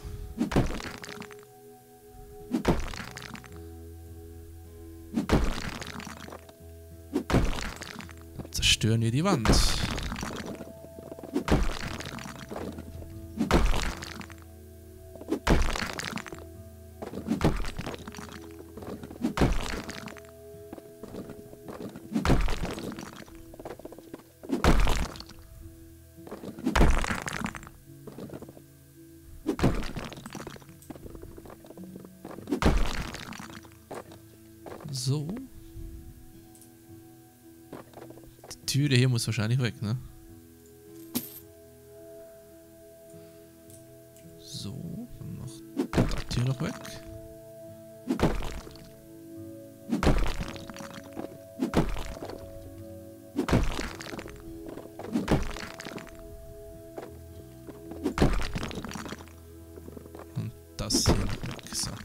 Dann zerstören wir die Wand. So. Die Türe hier muss wahrscheinlich weg, ne? So, dann noch die Tür noch weg. Und das hier noch weg. So.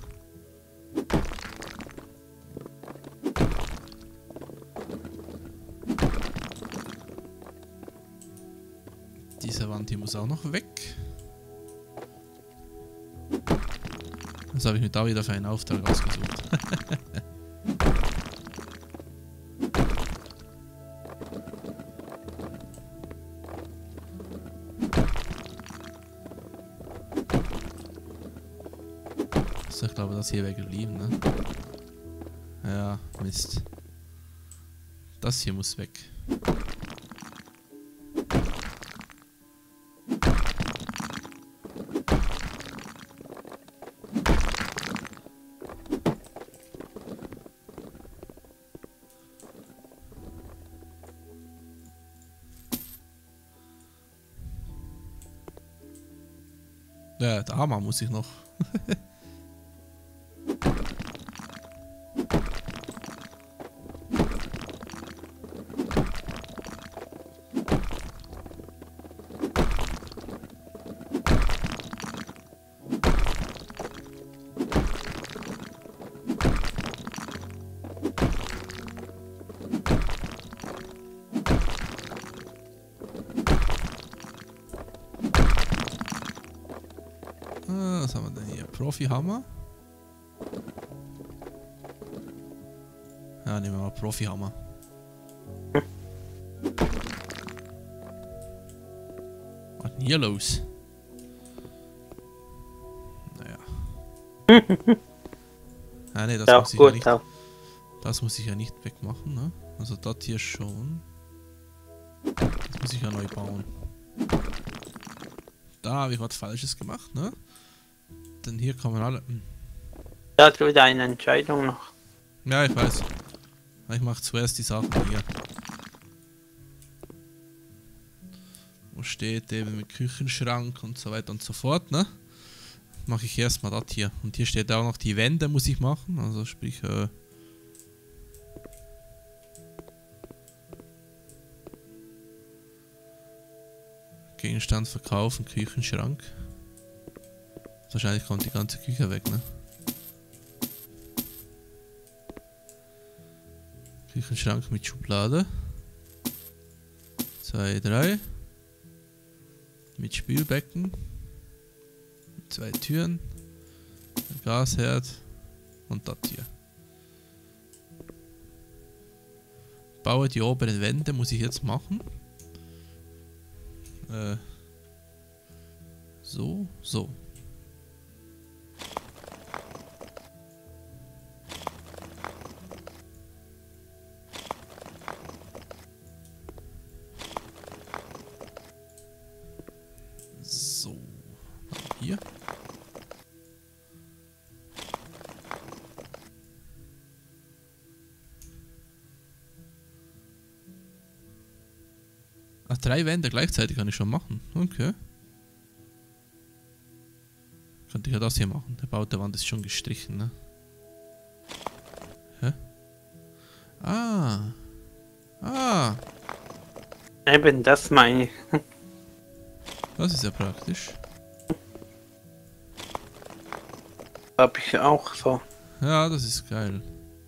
Diese Wand hier muss auch noch weg. Was habe ich mir da wieder für einen Auftrag ausgesucht? So, ich glaube, das hier wäre geblieben, ne? Ja, Mist. Das hier muss weg. Ja, der Hammer muss ich noch. Was haben wir denn hier? Profi-Hammer? Ja, nehmen wir mal Profi-Hammer. Was ist denn hier los? Naja. Ah, ne, das muss ich ja nicht. Das muss ich ja nicht wegmachen, ne? Also das hier schon. Das muss ich ja neu bauen. Da habe ich was Falsches gemacht, ne? Denn hier kann man alle... Da hat wieder eine Entscheidung noch. Ja, ich weiß. Ich mache zuerst die Sachen hier. Wo steht eben mit Küchenschrank und so weiter und so fort, ne? Mache ich erstmal das hier. Und hier steht auch noch die Wände muss ich machen. Also sprich, Gegenstand verkaufen, Küchenschrank. Wahrscheinlich kommt die ganze Küche weg, ne? Küchenschrank mit Schublade. 2, 3. Mit Spülbecken. Mit 2 Türen. Ein Gasherd. Und das hier. Baue die oberen Wände, muss ich jetzt machen. So. So. Hier. Ach, 3 Wände gleichzeitig kann ich schon machen. Okay. Könnte ich ja das hier machen. Der baute Wand ist schon gestrichen, ne? Hä? Ah. Eben, das meine ich. Das ist ja praktisch. Hab ich auch so. Ja, das ist geil.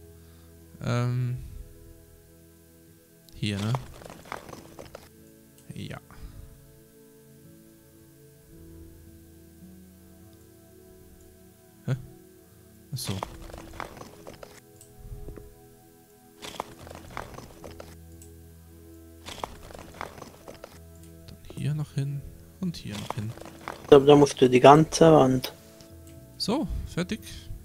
Hier, ne? Ja. Hä? Achso. Dann hier noch hin und hier noch hin. Aber da musst du die ganze Wand. So, fertig.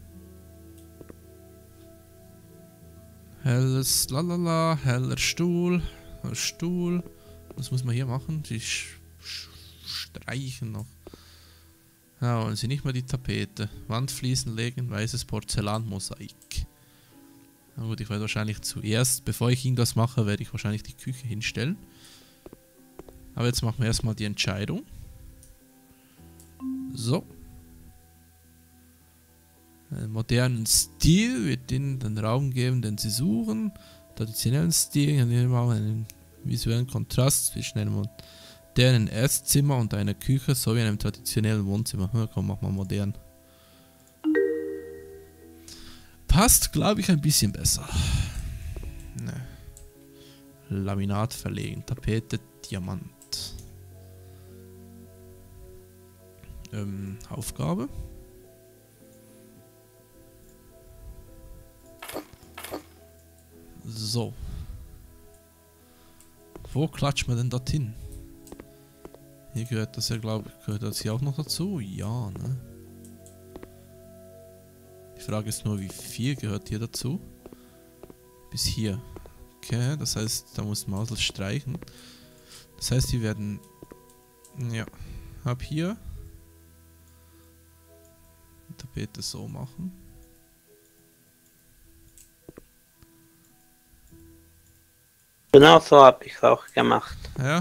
Helles Lalala, heller Stuhl. Stuhl. Was muss man hier machen? Die streichen noch. Ja, wollen sie nicht mehr die Tapete. Wandfliesen legen, weißes Porzellanmosaik. Na gut, ich werde wahrscheinlich zuerst, bevor ich irgendwas mache, werde ich wahrscheinlich die Küche hinstellen. Aber jetzt machen wir erstmal die Entscheidung. So. Einen modernen Stil wird ihnen den Raum geben, den sie suchen. Traditionellen Stil, einen visuellen Kontrast zwischen einem modernen Esszimmer und einer Küche sowie einem traditionellen Wohnzimmer. Ja, komm, mach mal modern. Passt, glaube ich, ein bisschen besser. Ne. Laminat verlegen, Tapete, Diamant. Aufgabe. So. Wo klatscht man denn dorthin? Hier gehört das ja, glaube ich, gehört das hier auch noch dazu? Ja, ne? Die Frage ist nur, wie viel gehört hier dazu? Bis hier. Okay, das heißt, da muss Mausel streichen. Das heißt, die werden... Ja. Ab hier... die Tapete so machen. Genau so habe ich es auch gemacht. Ja?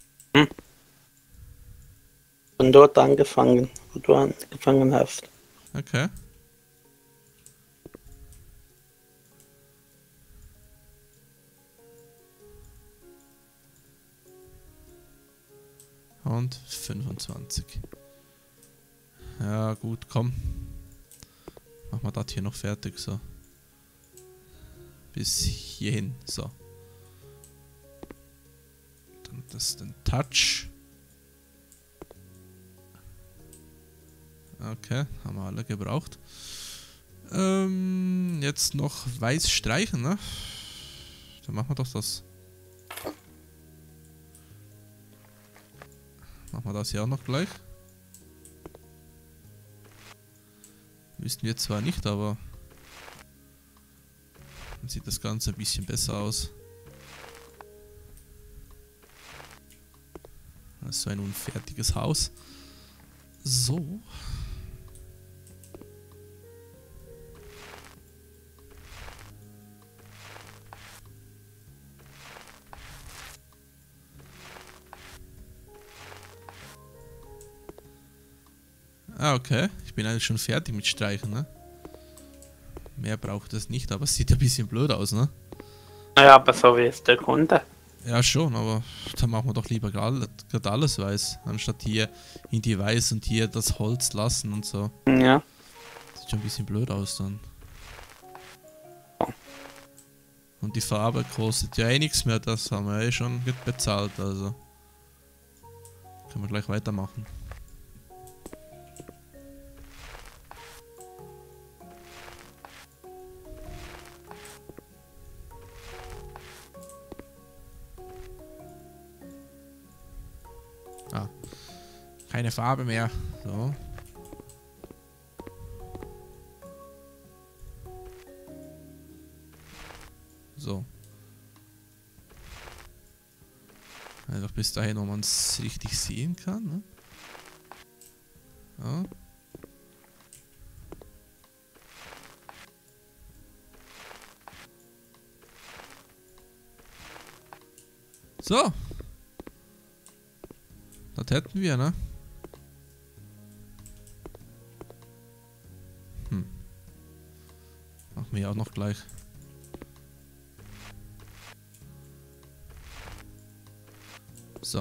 Von dort angefangen, wo du angefangen hast. Okay. Und 25. Ja, gut, komm. Machen wir das hier noch fertig, so. Bis hierhin, so. Dann das ist ein Touch. Okay, haben wir alle gebraucht. Jetzt noch weiß streichen, ne? Dann machen wir doch das. Machen wir das hier auch noch gleich. Müssten wir zwar nicht, aber dann sieht das Ganze ein bisschen besser aus. Das ist so ein unfertiges Haus. So. Ah, okay. Ich bin eigentlich schon fertig mit Streichen, ne? Mehr braucht es nicht, aber es sieht ein bisschen blöd aus, ne? Naja, aber so wie ist der Kunde. Ja, schon, aber dann machen wir doch lieber gerade alles weiß, anstatt hier in die Weiß und hier das Holz lassen und so. Ja. Sieht schon ein bisschen blöd aus dann. Und die Farbe kostet ja eh nichts mehr, das haben wir eh schon bezahlt, also. Können wir gleich weitermachen. Ah. Keine Farbe mehr. So. So. Einfach bis dahin, wo man es richtig sehen kann. Ne? Ja. So. Das hätten wir, ne? Machen wir ja auch noch gleich. So.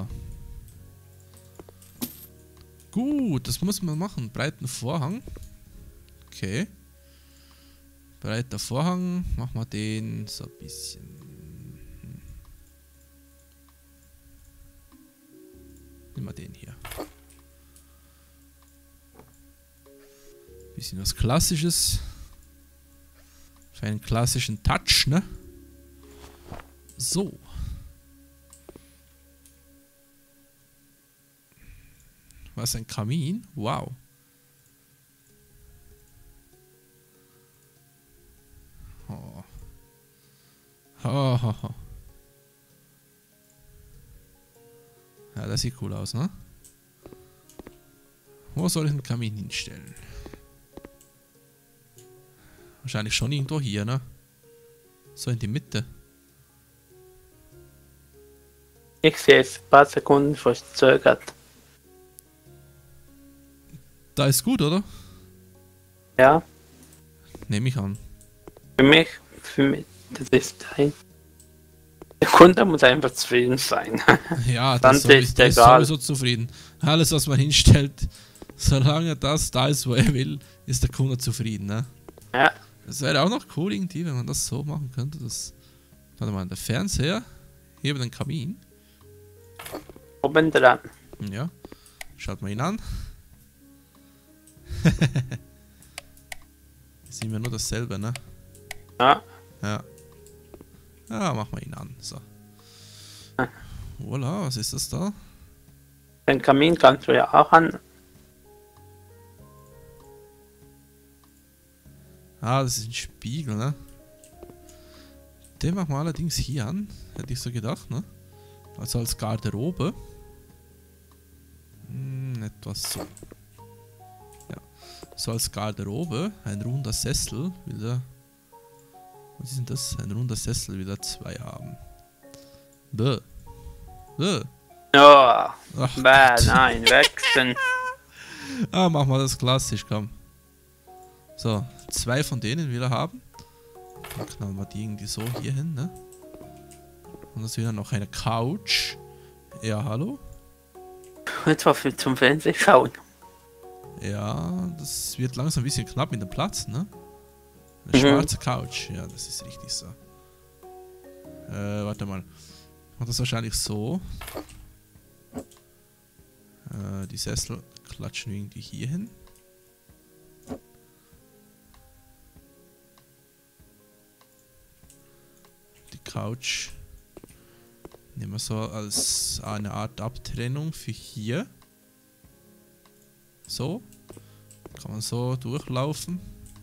Gut, das muss man machen. Breiten Vorhang. Okay. Breiter Vorhang. Machen wir den so ein bisschen. Nehmen wir den hier. Bisschen was Klassisches. Für einen klassischen Touch, ne? So. Was, ein Kamin? Wow. Oh. Oh, oh, oh. Ja, das sieht cool aus, ne? Wo soll ich den Kamin hinstellen? Wahrscheinlich schon irgendwo hier, ne? So in die Mitte. Ich sehe es ein paar Sekunden verzögert. Da ist gut, oder? Ja, Nehme ich an. für mich, das ist ein. Der Kunde muss einfach zufrieden sein. Ja, Dann das ist der ist egal. sowieso zufrieden. Alles, was man hinstellt, solange das da ist, wo er will, ist der Kunde zufrieden, ne? Ja, Das wäre auch noch cool irgendwie, wenn man das so machen könnte. Das, warte mal, der Fernseher, hier über den Kamin. oben dran. Ja, schaut mal ihn an. Sehen wir nur dasselbe, ne? Ja, Ja. Ja, machen wir ihn an. So. Voila, was ist das da? den Kamin kannst du ja auch an. Ah, das ist ein Spiegel, ne? Den machen wir allerdings hier an. Hätte ich so gedacht, ne? Also als Garderobe. Etwas so. Ja. So als Garderobe. Ein runder Sessel. Wieder. Was ist denn das? Ein runder Sessel. Wieder 2 haben. Bäh. Bäh. Ja, Ach, bäh, nein, wechseln. Ah, machen wir das klassisch, komm. So, 2 von denen wieder haben. Dann knallen wir die irgendwie so hier hin, ne? Und das ist wieder noch eine Couch. Ja, hallo? Etwa für zum Fernsehen schauen. Ja, das wird langsam ein bisschen knapp mit dem Platz, ne? Eine Mhm. schwarze Couch, ja, das ist richtig so. Warte mal. Ich mach das wahrscheinlich so. Die Sessel klatschen wir irgendwie hier hin. Die Couch nehmen wir so als eine Art Abtrennung für hier. So. Kann man so durchlaufen.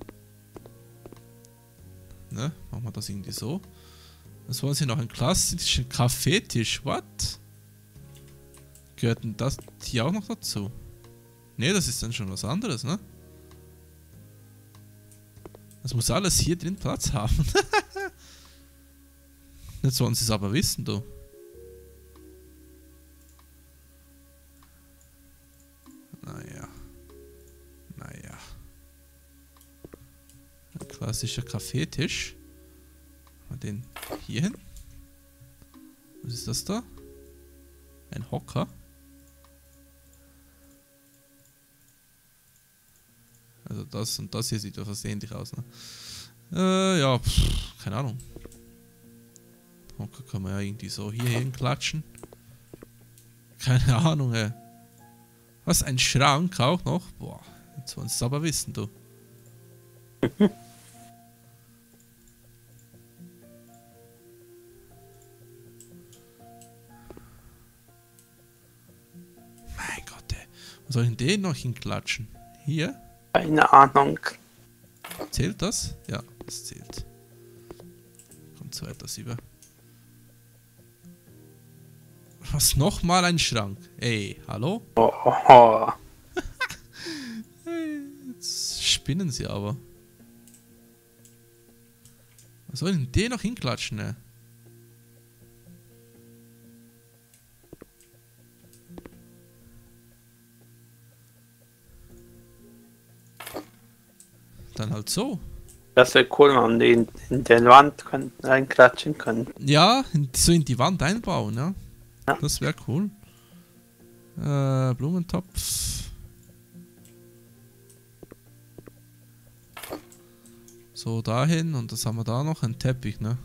Ne? Machen wir das irgendwie so. Was wollen Sie noch? Einen klassischen Kaffeetisch? What? Gehört denn das hier auch noch dazu? Ne, das ist dann schon was anderes, ne? Das muss alles hier drin Platz haben. Jetzt wollen Sie es aber wissen, du. Naja. Naja. Ein klassischer Kaffeetisch. Mal den hier hin. Was ist das da? Ein Hocker. Also das und das hier sieht ja fast ähnlich aus, ne? Ja, keine Ahnung. Hocker kann man ja irgendwie so hier hinklatschen. Keine Ahnung, ey. Was, ein Schrank auch noch? Boah, jetzt wollen sie es aber wissen, du. Mein Gott, ey. Was soll ich denn den noch hinklatschen? Hier? Keine Ahnung. Zählt das? Ja, das zählt. Kommt so etwas über. Was, nochmal ein Schrank? Ey, hallo? Oh. Jetzt spinnen sie aber. Was soll denn den noch hinklatschen, ey? Dann halt so. Das wäre cool, wenn man die in der Wand reinklatschen können. Ja, so in die Wand einbauen, ja. Ja. Das wäre cool. Blumentopf. So dahin und das haben wir da noch, ein Teppich, ne?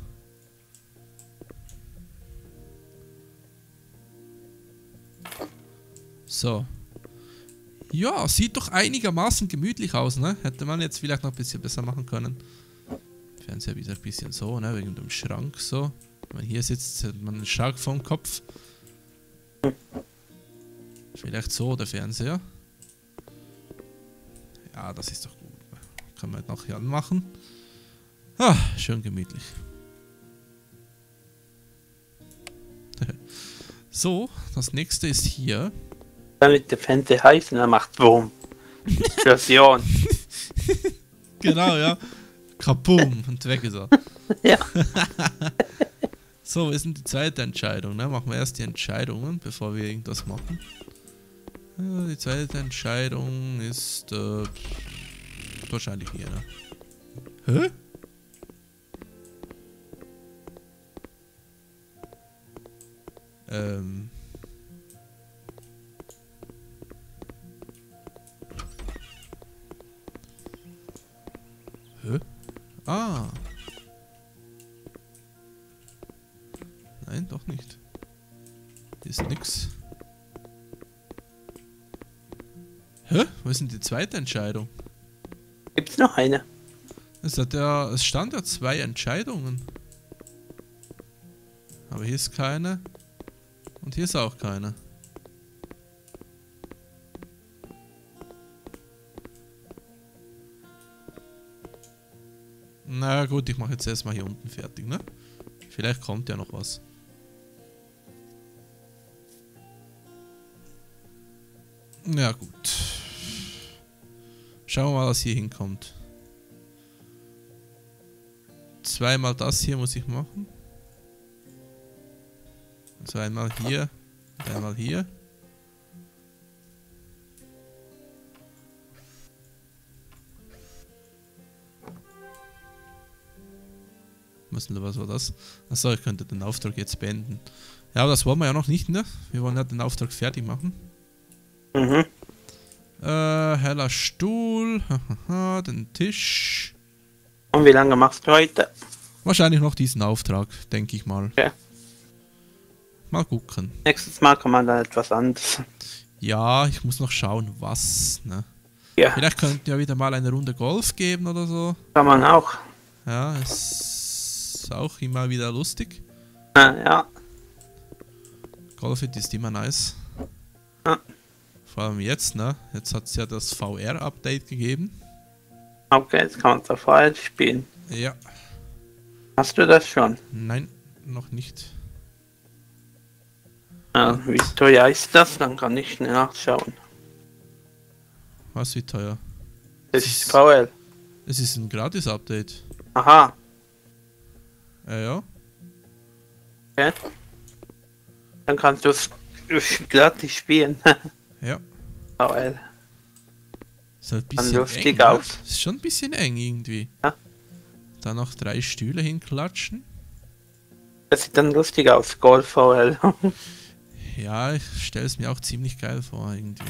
So. Ja, sieht doch einigermaßen gemütlich aus, ne? Hätte man jetzt vielleicht noch ein bisschen besser machen können. Fernseher wieder ein bisschen so, ne? Wegen dem Schrank so. Wenn man hier sitzt, hat man einen Schrank vorm Kopf. Vielleicht so der Fernseher. Ja, das ist doch gut. Kann man noch hier anmachen. Ah, schön gemütlich. So, das nächste ist hier. Dann wird der Fernseher heiß und er macht Boom. Explosion. Genau, ja. Kaboom und weg ist er. Ja. So, was ist denn die zweite Entscheidung? Ne? Machen wir erst die Entscheidungen, bevor wir irgendwas machen. Die zweite Entscheidung ist wahrscheinlich hier. Ne? Hä? Hä? Ah. Nein, doch nicht. Hier ist nix. Hä? Was ist denn die zweite Entscheidung? Gibt's noch eine? Es stand ja 2 Entscheidungen. Aber hier ist keine. Und hier ist auch keine. Na gut, ich mache jetzt erstmal hier unten fertig, ne? Vielleicht kommt ja noch was. Ja gut. Schauen wir mal, was hier hinkommt. Zweimal das hier muss ich machen. Also einmal hier und einmal hier. Was war das? Achso, ich könnte den Auftrag jetzt beenden. Ja, aber das wollen wir ja noch nicht, ne? Wir wollen ja den Auftrag fertig machen. Mhm. Heller Stuhl. Den Tisch. Und wie lange machst du heute? Wahrscheinlich noch diesen Auftrag, denke ich mal. Ja. Mal gucken. Nächstes Mal kann man dann etwas anderes. Ja, ich muss noch schauen, was, ne? Ja, Vielleicht könnten wir wieder mal eine Runde Golf geben oder so. kann man auch. Ja, ist auch immer wieder lustig. Ja. Golf ist immer nice. Ja. Vor allem jetzt, ne? Jetzt hat es ja das VR-Update gegeben. Okay, jetzt kann man auf Feuer spielen. Ja. Hast du das schon? Nein, noch nicht. Wie teuer ist das? Dann kann ich schnell nachschauen. Was, wie teuer? Das ist VL. Es ist ein Gratis-Update. Aha. Ja. Okay. Dann kannst du es gratis spielen. Ja. VL. Ist halt ein Dann bisschen lustig eng, ne? aus. Ist schon ein bisschen eng irgendwie. Ja. Da noch 3 Stühle hinklatschen. Das sieht dann lustig aus. Golf VL. Ja, ich stelle es mir auch ziemlich geil vor irgendwie.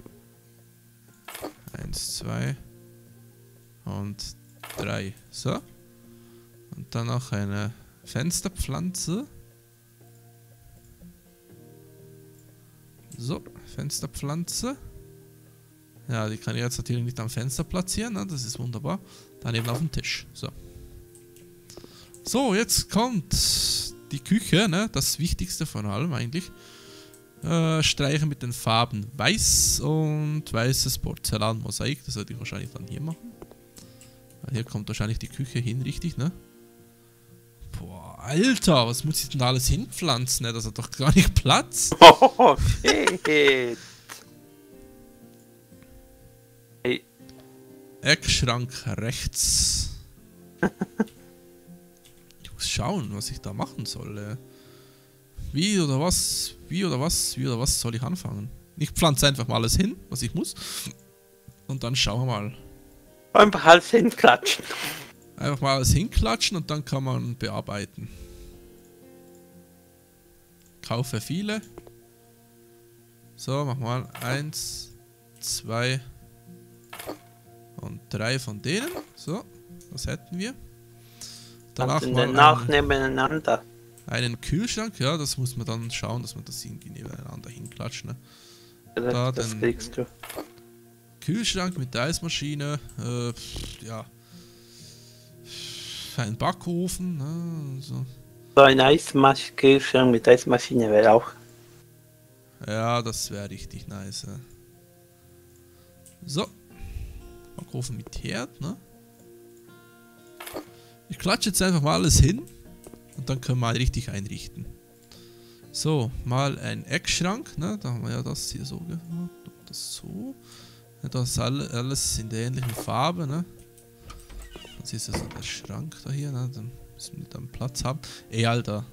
1, 2 und 3. So. Und dann noch eine Fensterpflanze. So, Fensterpflanze. Ja, die kann ich jetzt natürlich nicht am Fenster platzieren, ne? Das ist wunderbar. Dann eben auf dem Tisch. So. So, jetzt kommt die Küche, ne? Das Wichtigste von allem eigentlich. Streichen mit den Farben Weiß und weißes Porzellanmosaik. Das sollte ich wahrscheinlich dann hier machen. Weil hier kommt wahrscheinlich die Küche hin, richtig, ne? Boah, Alter, was muss ich denn da alles hinpflanzen? Ne? Das hat doch gar nicht Platz. Oh, shit. Hey. Eckschrank rechts. Ich muss schauen, was ich da machen soll. Wie oder was soll ich anfangen? Ich pflanze einfach mal alles hin, was ich muss. Und dann schauen wir mal. Einfach alles hinklatschen. Einfach mal alles hinklatschen und dann kann man bearbeiten. Kaufe viele. So, mach mal 1, 2 und 3 von denen. So, was hätten wir? Danach mal nebeneinander. einen Kühlschrank. Ja, das muss man dann schauen, dass man das irgendwie nebeneinander hinklatscht. Ne? Das kriegst du. Kühlschrank mit der Eismaschine. Ja. Ein Backofen. Ne? So ein Eismaschine mit Eismaschine wäre auch. Ja, das wäre richtig nice. Ja. So. Backofen mit Herd, ne? Ich klatsche jetzt einfach mal alles hin. Und dann können wir mal richtig einrichten. So, mal ein Eckschrank, ne? Da haben wir ja das hier so gemacht. Das so. Ja, das ist alles in der ähnlichen Farbe, ne? Das ist also der Schrank da hier, ne? Dann Müssen wir dann Platz haben. Ey, Alter.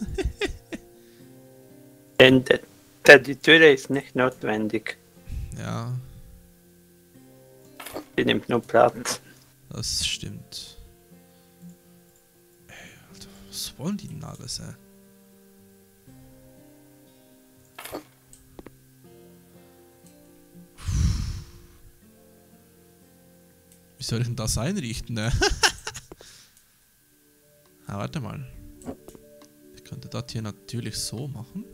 Denn die Tür ist nicht notwendig. Ja, Die nimmt nur Platz. das stimmt. Ey, Alter, was wollen die denn alles, ey? Wie soll ich denn das einrichten, ne? Ah, warte mal. Ich könnte das hier natürlich so machen.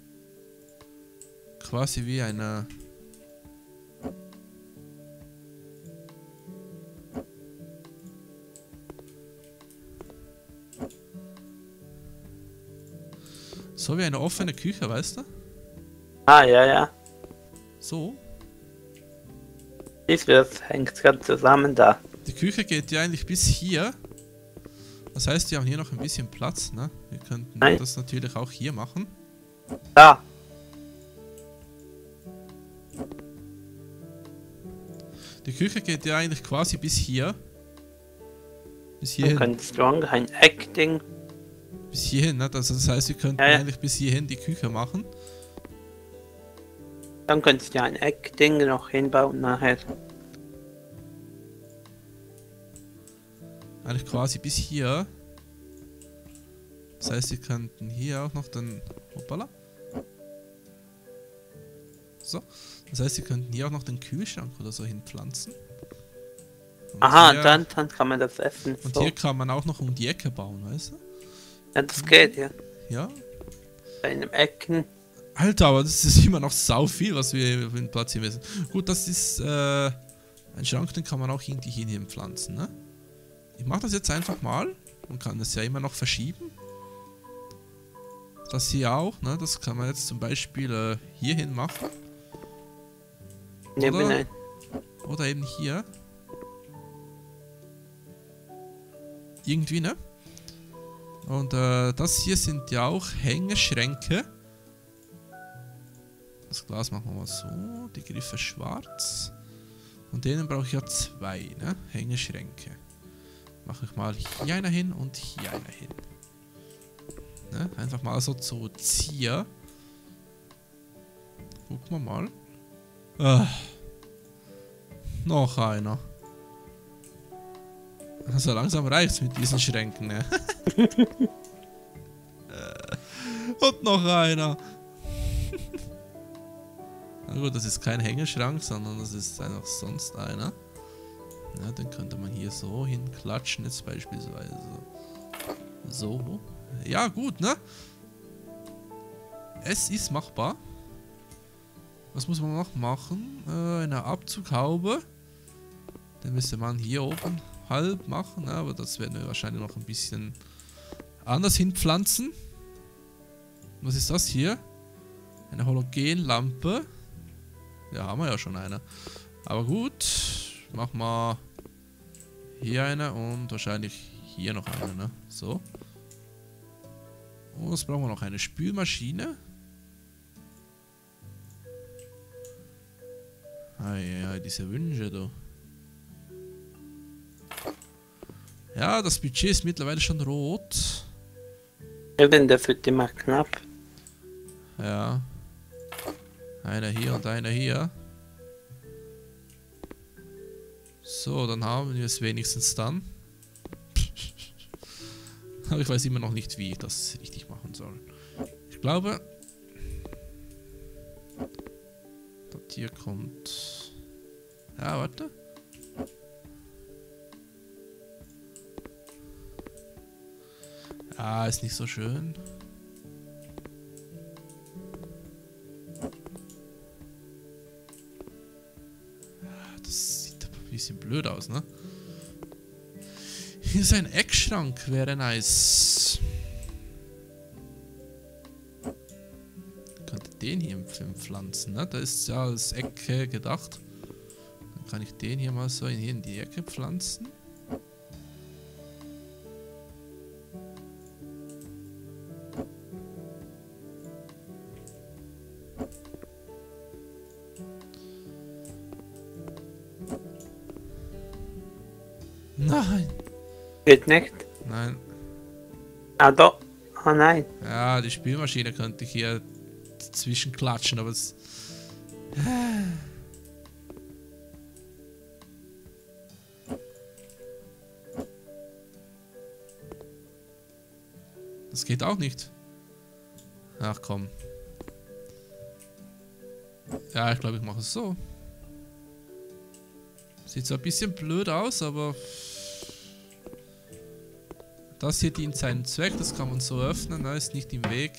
Quasi wie eine... So wie eine offene Küche, weißt du? Ah, ja, ja. So. Das hängt gerade zusammen da. Die Küche geht ja eigentlich bis hier. Das heißt, wir haben hier noch ein bisschen Platz, ne? Wir könnten Nein. das natürlich auch hier machen. Da. Die Küche geht ja eigentlich quasi bis hier. Bis Dann hierhin. kannst du ein Eckding. Bis hierhin, ne? Das heißt, wir könnten Ja, ja. eigentlich bis hierhin die Küche machen. Dann könntest du ein Eckding noch hinbauen nachher. Eigentlich quasi bis hier. Das heißt, wir könnten hier auch noch den... Hoppala. So. Das heißt, wir könnten hier auch noch den Kühlschrank oder so hinpflanzen. Und Aha, hier, dann kann man das essen. Und So. hier kann man auch noch um die Ecke bauen, weißt du? Ja, das geht, ja. Ja. Bei einem Ecken. Alter, aber das ist immer noch sau viel, was wir platzieren müssen. Gut, das ist ein Schrank, den kann man auch irgendwie hin pflanzen, ne? Ich mache das jetzt einfach mal. Man kann das ja immer noch verschieben. Das hier auch, ne? Das kann man jetzt zum Beispiel hier hin machen. Nebenein. Oder eben hier. Irgendwie, ne? Und das hier sind ja auch Hängeschränke. Das Glas machen wir mal so. Die Griffe schwarz. Und denen brauche ich ja 2, ne? Hängeschränke. Mache ich mal hier einer hin und hier einer hin. Ne? Einfach mal so zu Zieher. Gucken wir mal. Noch einer. Also langsam reicht's mit diesen Schränken, ne? Und noch einer. Na gut, das ist kein Hängeschrank, sondern das ist einfach sonst einer. Ja, den könnte man hier so hinklatschen, jetzt beispielsweise. So. Ja, gut, ne? Es ist machbar. Was muss man noch machen? Eine Abzughaube. Den müsste man hier oben halb machen, ne? Aber das werden wir wahrscheinlich noch ein bisschen anders hinpflanzen. Was ist das hier? Eine Halogenlampe. Ja, haben wir ja schon eine. Aber gut. Machen wir hier eine und wahrscheinlich hier noch eine, ne? So. Und jetzt brauchen wir noch eine Spülmaschine. Ja, diese Wünsche, du. Ja, das Budget ist mittlerweile schon rot. Eben, der wird immer knapp. Ja. Einer hier und einer hier. So, dann haben wir es wenigstens dann. Aber ich weiß immer noch nicht, wie ich das richtig machen soll. Ich glaube, das hier kommt... Ja, warte. Ah, ist nicht so schön. Das sieht aber ein bisschen blöd aus, ne? Hier ist ein Eckschrank, wäre nice. Ich könnte den hier pflanzen, ne? Da ist ja als Ecke gedacht. Dann kann ich den hier mal so hier in die Ecke pflanzen. Nein. Geht nicht. Nein. Ah, da. Ah, nein. Ja, die Spülmaschine könnte ich hier dazwischen klatschen, aber es... Das geht auch nicht. Ach komm. Ja, ich glaube, ich mache es so. Sieht zwar ein bisschen blöd aus, aber... Das hier dient seinen Zweck, das kann man so öffnen, ne? Ist nicht im Weg.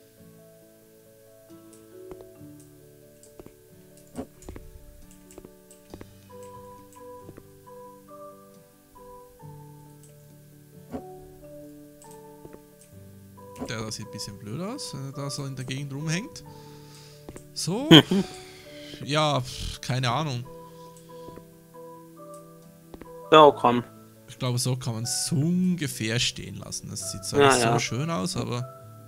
Der da sieht ein bisschen blöd aus, wenn er da so in der Gegend rumhängt. So. Ja, keine Ahnung. So, komm. Ich glaube, so kann man es so ungefähr stehen lassen. Das sieht zwar Ja, nicht so ja. schön aus, aber...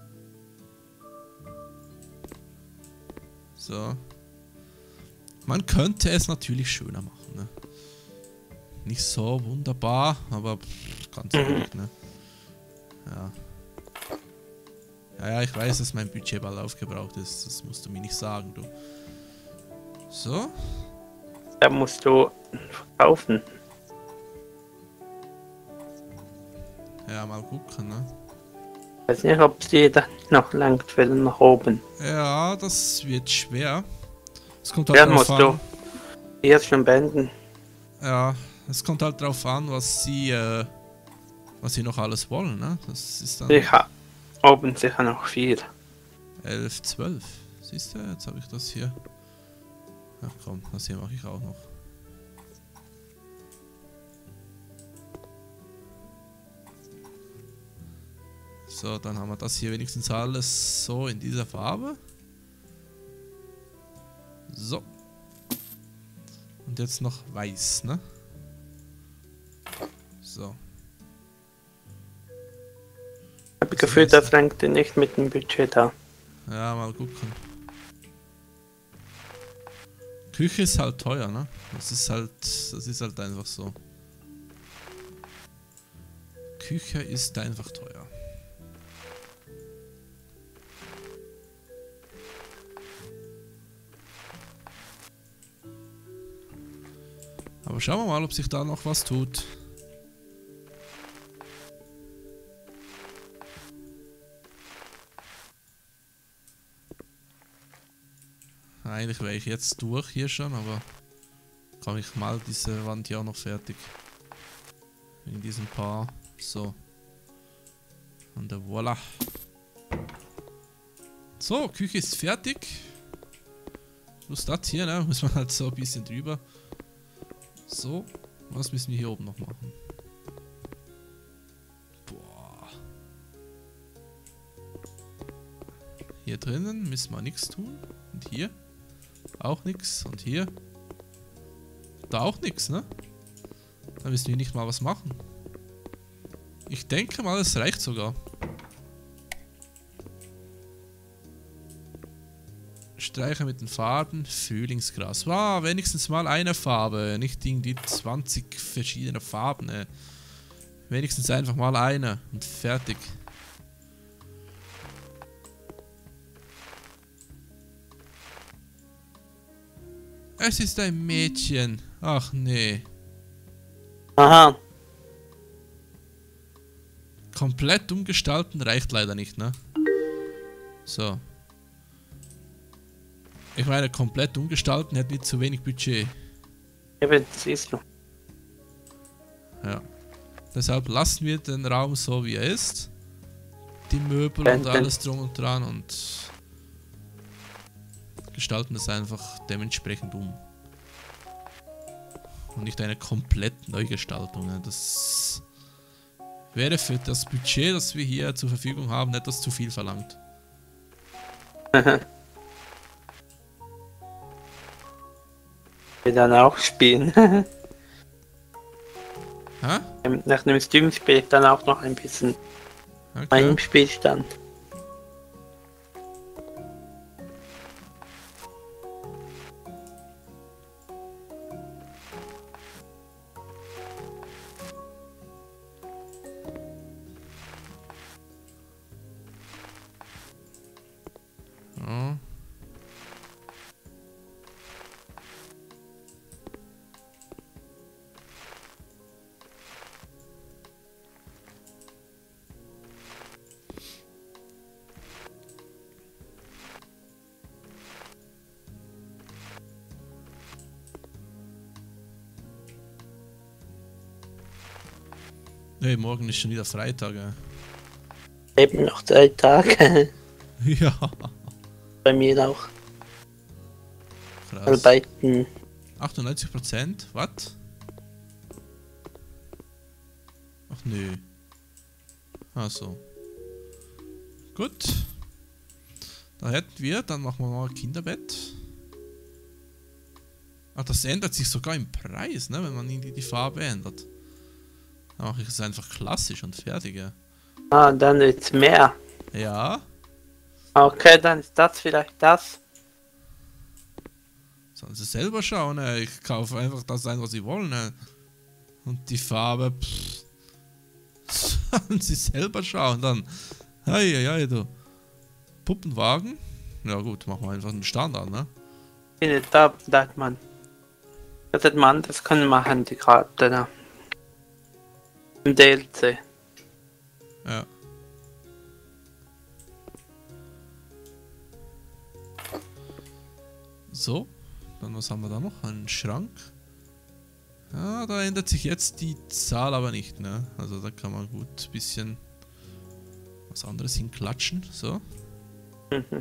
So. Man könnte es natürlich schöner machen, ne? Nicht so wunderbar, aber ganz ehrlich, ne? Ja. Ja, ich weiß, dass mein Budget bald aufgebraucht ist. Das musst du mir nicht sagen, du. So. Da musst du verkaufen. Ja, mal gucken, ne? Ich weiß nicht, ob sie da noch langt für nach oben. Ja, das wird schwer. Es kommt halt Dann drauf musst du an. hier schon beenden. Ja, es kommt halt drauf an, was sie noch alles wollen, ne? Das ist dann Sicher. Oben sicher noch 4. 11, 12. Siehst du, jetzt habe ich das hier. Ach komm, das hier mache ich auch noch. So, dann haben wir das hier wenigstens alles so in dieser Farbe. So. Und jetzt noch weiß, ne? So. Ich habe Gefühl, das lenkt nicht mit dem Budget da. Ja, mal gucken. Küche ist halt teuer, ne? Das ist halt einfach so. Küche ist einfach teuer. Aber schauen wir mal, ob sich da noch was tut. Eigentlich wäre ich jetzt durch hier schon, aber kann ich mal diese Wand hier auch noch fertig. In diesem Paar. So. Und voilà. So, Küche ist fertig. Plus das hier, ne? Muss man halt so ein bisschen drüber. So. Was müssen wir hier oben noch machen? Boah. Hier drinnen müssen wir nichts tun. Und hier auch nichts. Und hier da auch nichts, ne? Da müssen wir nicht mal was machen. Ich denke mal, es reicht sogar. Streiche mit den Farben. Frühlingsgras. Wow, wenigstens mal eine Farbe. Nicht irgendwie 20 verschiedene Farben. Wenigstens einfach mal eine. Und fertig. Es ist ein Mädchen. Ach nee. Aha. Komplett umgestalten reicht leider nicht, ne? So. Ich meine, komplett umgestalten hätten wir zu wenig Budget. Eben, siehst du. Ja. Deshalb lassen wir den Raum so, wie er ist. Die Möbel und Dann- alles drum und dran und gestalten es einfach dementsprechend um. Und nicht eine komplett Neugestaltung. Ne? Das wäre für das Budget, das wir hier zur Verfügung haben, etwas zu viel verlangt. Wir dann auch spielen. Hä? Nach dem Stream spiele ich dann auch noch ein bisschen Okay. meinem Spielstand. Hey, morgen ist schon wieder Freitag, ja. Eben noch 3 Tage. Ja. Bei mir auch. Krass. Arbeiten. 98%? Was? Ach nö. Ach so. Gut. Da hätten wir, dann machen wir mal Kinderbett. Ach, das ändert sich sogar im Preis, ne, wenn man die Farbe ändert. Dann mache ich es einfach klassisch und fertig, ja. Ah, dann wird's mehr. Ja. Okay, dann ist das vielleicht das. Sollen sie selber schauen, ne? Ich kaufe einfach das ein, was sie wollen, ne? Und die Farbe, pff. Sollen sie selber schauen, dann. Hey, du. Puppenwagen? Ja gut, machen wir einfach einen Standard, ne? Da bleibt man. Das hätte man anders können machen, die Karte da. Im DLC. Ja. So, dann was haben wir da noch? Einen Schrank. Ja, da ändert sich jetzt die Zahl aber nicht, ne? Also da kann man gut ein bisschen was anderes hinklatschen, so. Mhm.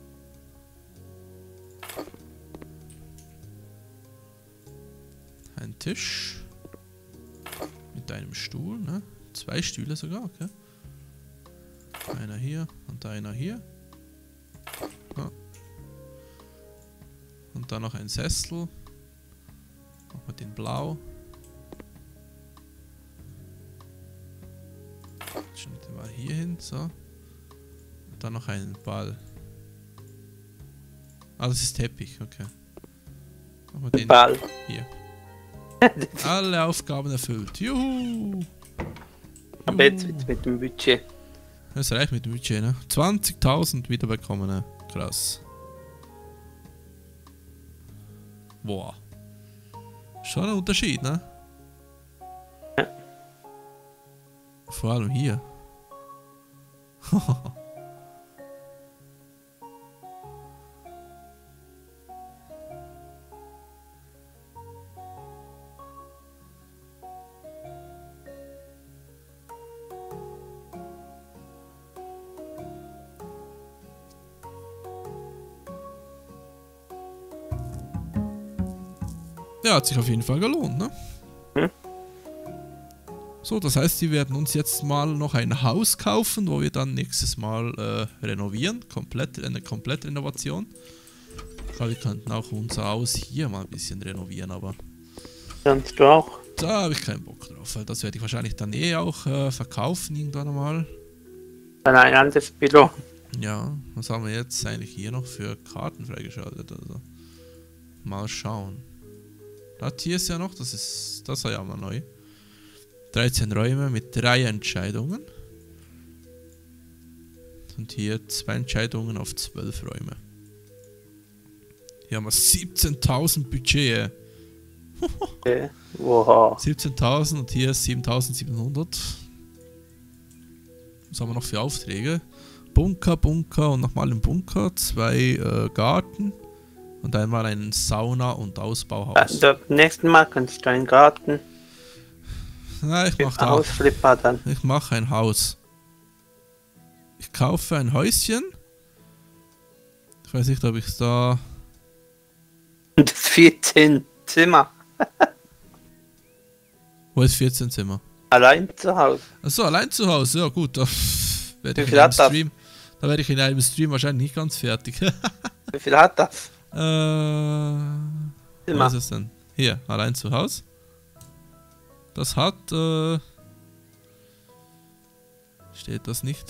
Ein Tisch. Mit einem Stuhl, ne? 2 Stühle sogar, okay. Einer hier und einer hier. Ja. Und dann noch ein Sessel. Machen wir den blau. Schneiden wir mal hier hin, so. Und dann noch einen Ball. Ah, das ist Teppich, okay. Machen wir den Ball. hier. Alle Aufgaben erfüllt. Juhu! Aber jetzt wird's mit dem Budget. Das reicht mit dem Budget, ne? 20.000 wiederbekommen, ne? Krass. Boah. Schon ein Unterschied, ne? Ja. Vor allem hier. Ja, hat sich auf jeden Fall gelohnt, ne? Hm? So, das heißt, sie werden uns jetzt mal noch ein Haus kaufen, wo wir dann nächstes Mal renovieren. Eine Komplettrenovation. Wir könnten auch unser Haus hier mal ein bisschen renovieren, aber Kannst du auch? da habe ich keinen Bock drauf, weil das werde ich wahrscheinlich dann auch verkaufen irgendwann einmal. Dann ein anderes Büro. Ja, was haben wir jetzt eigentlich hier noch für Karten freigeschaltet? Also, mal schauen. Das hier ist ja noch, das war ja mal neu. 13 Räume mit 3 Entscheidungen. Und hier 2 Entscheidungen auf 12 Räume. Hier haben wir 17.000 Budget. Okay. Wow. 17.000 und hier 7.700. Was haben wir noch für Aufträge? Bunker und nochmal ein Bunker. 2 Garten. Und einmal ein Sauna- und Ausbauhaus. Das nächste Mal kannst du einen Garten. Na, ich mache Hausflipper dann. Ich mache ein Haus. Ich kaufe ein Häuschen. Ich weiß nicht, ob ich es da... Und das 14 Zimmer. Wo ist 14 Zimmer? Allein zu Hause. Achso, allein zu Hause. Ja gut, da werde Wie ich viel in einem hat das? Stream... Da werde ich in einem Stream wahrscheinlich nicht ganz fertig. Wie viel hat das? Wo Zimmer. ist es denn? Hier, allein zu Hause. Das hat... steht das nicht?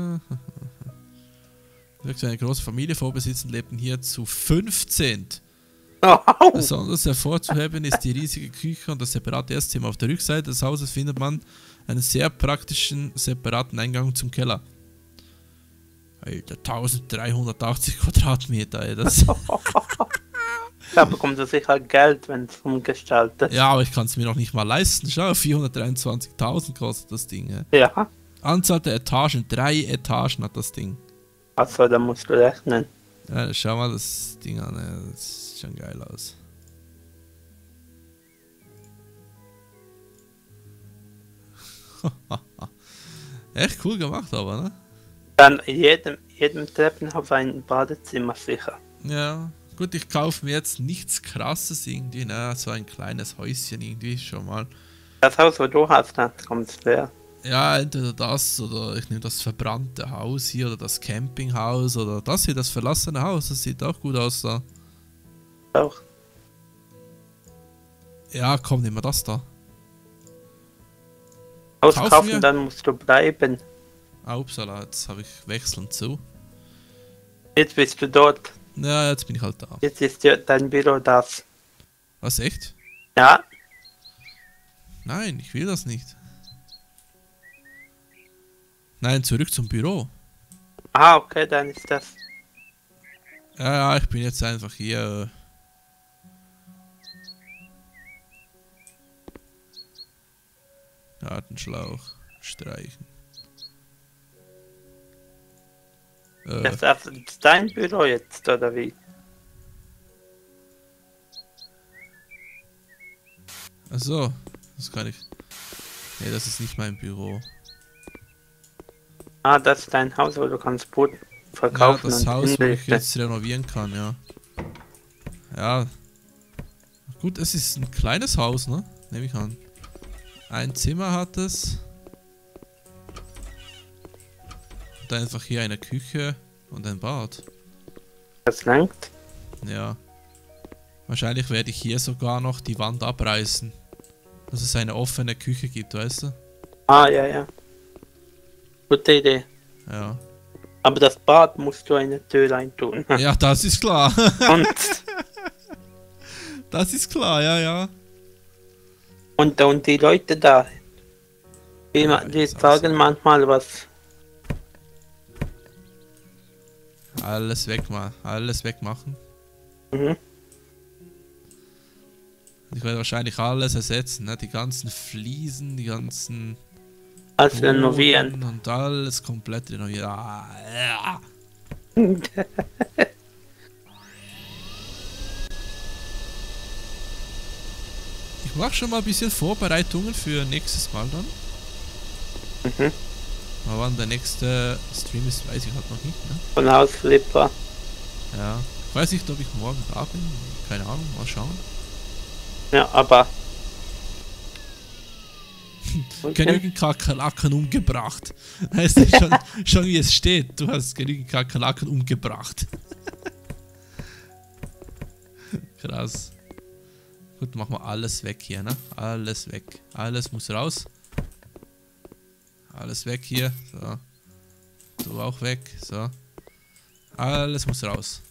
Wirklich eine große Familie vorbesitzen, lebten hier zu 15. Oh. Besonders hervorzuheben ist die riesige Küche und das separate Esszimmer. Auf der Rückseite des Hauses findet man einen sehr praktischen, separaten Eingang zum Keller. Alter, 1380 Quadratmeter, ey, das... Da bekommt er sicher Geld, wenn es umgestaltet. Ja, aber ich kann es mir noch nicht mal leisten. Schau, 423.000 kostet das Ding, ey. Ja. Anzahl der Etagen, 3 Etagen hat das Ding. Achso, da musst du rechnen. Ja, schau mal das Ding an, ey. Das sieht schon geil aus. Echt cool gemacht aber, ne? Dann in jedem Treppenhaus ein Badezimmer sicher. Ja. Gut, ich kaufe mir jetzt nichts krasses irgendwie, ne? So ein kleines Häuschen irgendwie schon mal. Das Haus, wo du hast, dann kommt wer. Ja, entweder das oder ich nehme das verbrannte Haus hier oder das Campinghaus oder das hier, das verlassene Haus. Das sieht auch gut aus da. Auch. Ja, komm, nehmen wir das da. Haus Kaufen kaufen, wir? dann musst du bleiben. Ah, upsala, jetzt habe ich wechselnd zu. Jetzt bist du dort. Ja, jetzt bin ich halt da. Jetzt ist ja dein Büro das. Was, echt? Ja, Nein, ich will das nicht. Nein, zurück zum Büro. ah, okay, dann ist das. Ja, ich bin jetzt einfach hier. Gartenschlauch streichen. Das ist dein Büro jetzt, oder wie? Achso, das kann ich. Nee, das ist nicht mein Büro. Ah, das ist dein Haus, wo du kannst Boden Ja, verkaufen das und Haus, wo ich hinrichten. jetzt renovieren kann, ja. Ja. Gut, es ist ein kleines Haus, ne? Nehme ich an. Ein Zimmer hat es. Und einfach hier eine Küche und ein Bad. Das langt. Ja. Wahrscheinlich werde ich hier sogar noch die Wand abreißen. Dass es eine offene Küche gibt, weißt du? Ah, ja, ja. Gute Idee. Ja. Aber das Bad musst du eine Tür reintun. Ja, das ist klar. Und, Das ist klar, ja, ja. und die Leute da, Ja, die ist sagen manchmal was. Alles alles wegmachen. Mhm. Ich werde wahrscheinlich alles ersetzen, ne? Die ganzen Fliesen, die ganzen Als renovieren. Boden und alles komplett renovieren. Ah, ja. Ich mache schon mal ein bisschen Vorbereitungen für nächstes Mal dann. Mhm. Aber wann der nächste Stream ist, weiß ich halt noch nicht, ne? Von Hausflipper. Ja. Ich weiß nicht, ob ich morgen da bin. Keine Ahnung, mal schauen. Ja, aber. Genügend Kakerlaken umgebracht. Heißt ja schon wie es steht. Du hast genügend Kakerlaken umgebracht. Krass. Gut, machen wir alles weg hier, ne? Alles weg. Alles muss raus. Alles weg hier. So. Du auch weg. So. Alles muss raus.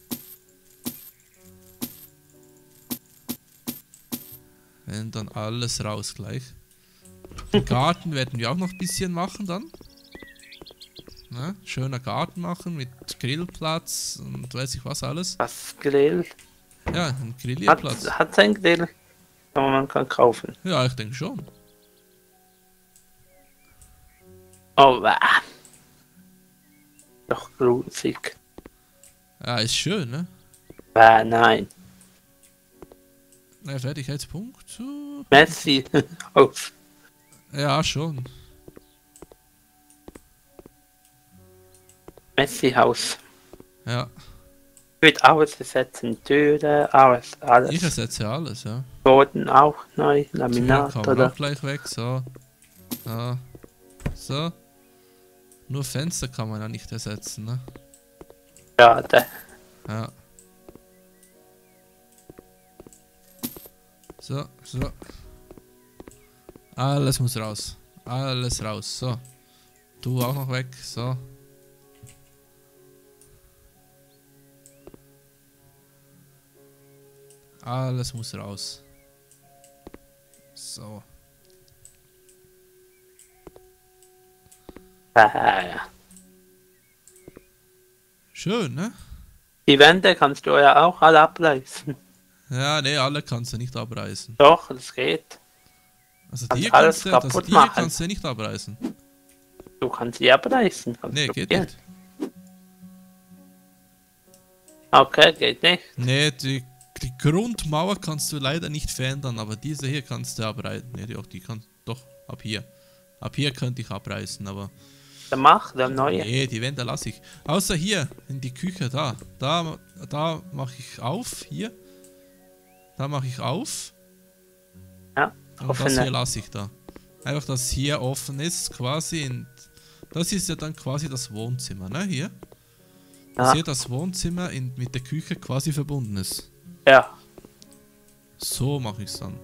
Wenn dann alles raus gleich. Den Garten werden wir auch noch ein bisschen machen dann. Ne? Schöner Garten machen mit Grillplatz und weiß ich was alles. Das Grill. Ja, ein Grillierplatz. Hat ein Grill. Aber man kann kaufen. Ja, ich denke schon. Oh, doch grusig. Ja, ist schön, ne? Nein. Na, Fertigkeitspunkt. So. Messi. Auf. Ja, schon. Messi-Haus. Ja. Wird alles ersetzen. Türe, alles. Ich ersetze alles, ja. Boden auch neu. Tür Laminat kann man oder. auch gleich weg, so. Ja. So. Nur Fenster kann man ja nicht ersetzen, ne? Ja, der. Ja. So, so. Alles muss raus. Alles raus. So. Du auch noch weg. So. Alles muss raus. So. Schön, ne? Die Wände kannst du ja auch alle abreißen. Ja, nee, alle kannst du nicht abreißen. Doch, das geht. Also Kannst die alles kannst du, also kaputt die machen. kannst du nicht abreißen. Du kannst sie abreißen. Kannst Nee, du geht probieren. nicht. Okay, geht nicht. Nee, die Grundmauer kannst du leider nicht verändern, aber diese hier kannst du abreißen. Nee, die kann doch ab hier. Ab hier könnte ich abreißen, aber... Dann mach, der neue. Nee, die Wände lasse ich. Außer hier, in die Küche, da. Da mache ich auf, hier. Da mache ich auf. Ja, und das hier lasse ich da. Einfach, dass hier offen ist, quasi. Und das ist ja dann quasi das Wohnzimmer, ne? Hier. Dass hier das Wohnzimmer mit der Küche quasi verbunden ist. Ja. So mache ich es dann.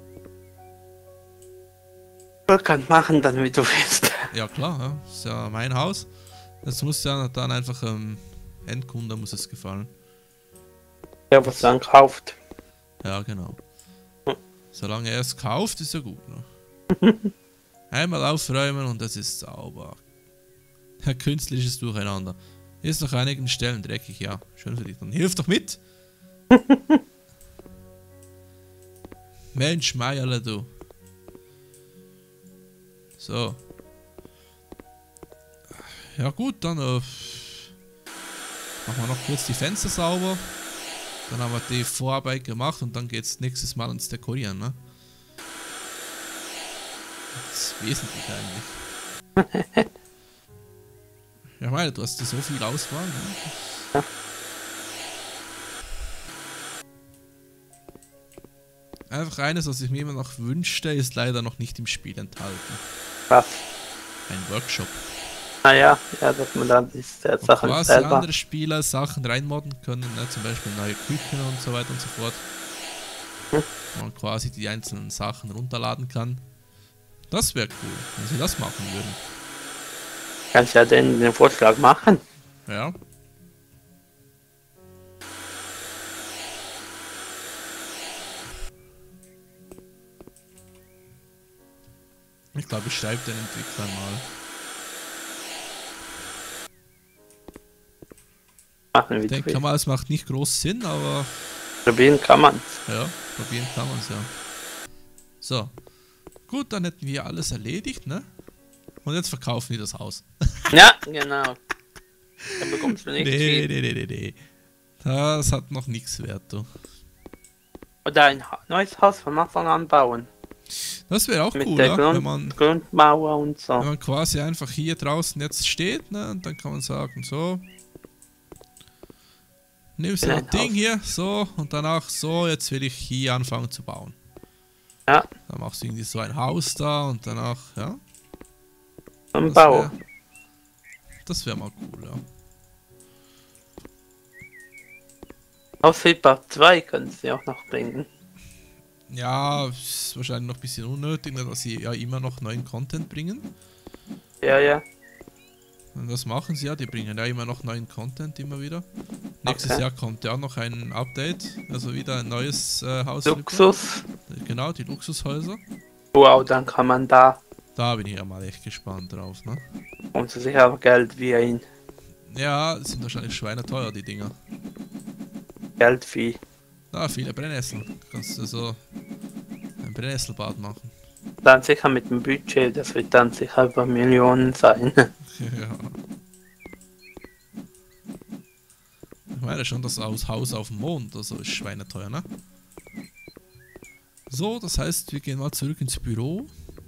Du kannst machen, dann wie du willst. Ja klar, ja. Ist ja mein Haus. Das muss ja dann einfach Endkunde muss es gefallen. Ja, was dann kauft. Ja, genau. Solange er es kauft, ist ja gut. Ne? Einmal aufräumen und es ist sauber. Ein künstliches Durcheinander. Ist noch einigen Stellen dreckig, ja. Schön für dich. Dann hilf doch mit! Mensch, Meierle, du. So. Ja gut, dann machen wir noch kurz die Fenster sauber. Dann haben wir die Vorarbeit gemacht und dann geht's nächstes Mal ans Dekorieren, ne? Das ist wesentlich eigentlich. Ja, ich meine, du hast ja so viel Auswahl, ne? Ja. Einfach eines, was ich mir immer noch wünschte, ist leider noch nicht im Spiel enthalten. Was? Ein Workshop. Naja, ja, dass man dann die Sachen quasi selber... andere Spieler Sachen reinmodden können, ne? Zum Beispiel neue Küchen und so weiter und so fort. Wo man quasi die einzelnen Sachen runterladen kann. Das wäre cool, wenn sie das machen würden. Kannst ja den Vorschlag machen. Ja. Ich glaube, ich schreibe den Entwicklern mal. Machen, wie Ich denke mal, es macht nicht groß Sinn, aber... Probieren kann man. Ja, probieren kann man es ja. So. Gut, dann hätten wir alles erledigt, ne? Und jetzt verkaufen wir das Haus. Ja, genau. Dann bekommst du nichts viel. Nee. Das hat noch nichts wert, du. Oder ein neues Haus von Anfang an bauen. Das wäre auch Mit cool, der ja? Wenn man Grundmauer und so. Wenn man quasi einfach hier draußen jetzt steht, ne? Und dann kann man sagen, so. Nimmst du das Ding hier, so, und danach so, jetzt will ich hier anfangen zu bauen. Ja. Dann machst du irgendwie so ein Haus da und danach, ja. Ein Bau. Das wäre mal cool, ja. Aussichtbar 2 können sie auch noch bringen. Ja, ist wahrscheinlich noch ein bisschen unnötig, dass sie ja immer noch neuen Content bringen. Ja, ja. Und das machen sie ja, die bringen ja immer noch neuen Content immer wieder. Nächstes Jahr kommt ja noch ein Update, also wieder ein neues Haus. Luxus. Genau, die Luxushäuser. Wow, dann kann man da. Da bin ich ja mal echt gespannt drauf, ne? Und sie sich aber Geld wie ein Ja, sind wahrscheinlich schweineteuer, die Dinger. Geldvieh. Da, viele Brennnesseln. Kannst du so ein Brennnesselbad machen. Dann sicher mit dem Budget, das wird dann sicher über Millionen sein. Ja. Ich meine schon, das Haus auf dem Mond, also ist schweineteuer, ne? So, das heißt, wir gehen mal zurück ins Büro.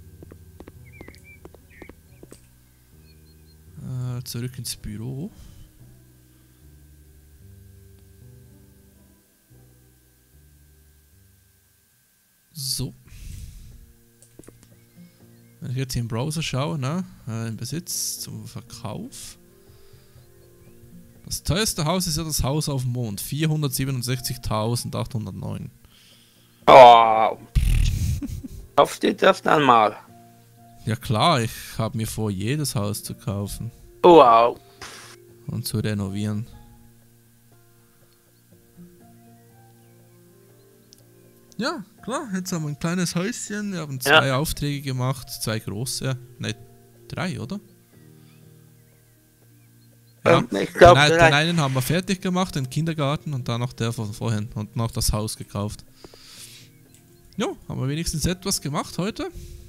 Zurück ins Büro. So. Wenn ich jetzt hier im Browser schaue, ne? Im Besitz, zum Verkauf. Das teuerste Haus ist ja das Haus auf dem Mond. 467.809. Oh. Kauft ihr das dann mal? Ja klar, ich habe mir vor, jedes Haus zu kaufen. Wow. Und zu renovieren. Ja, klar, jetzt haben wir ein kleines Häuschen. Wir haben 2 Aufträge gemacht, 2 große. Ne, 3, oder? Ja, ich glaube, den einen haben wir fertig gemacht, den Kindergarten, und dann noch der von vorhin und noch das Haus gekauft. Jo, haben wir wenigstens etwas gemacht heute.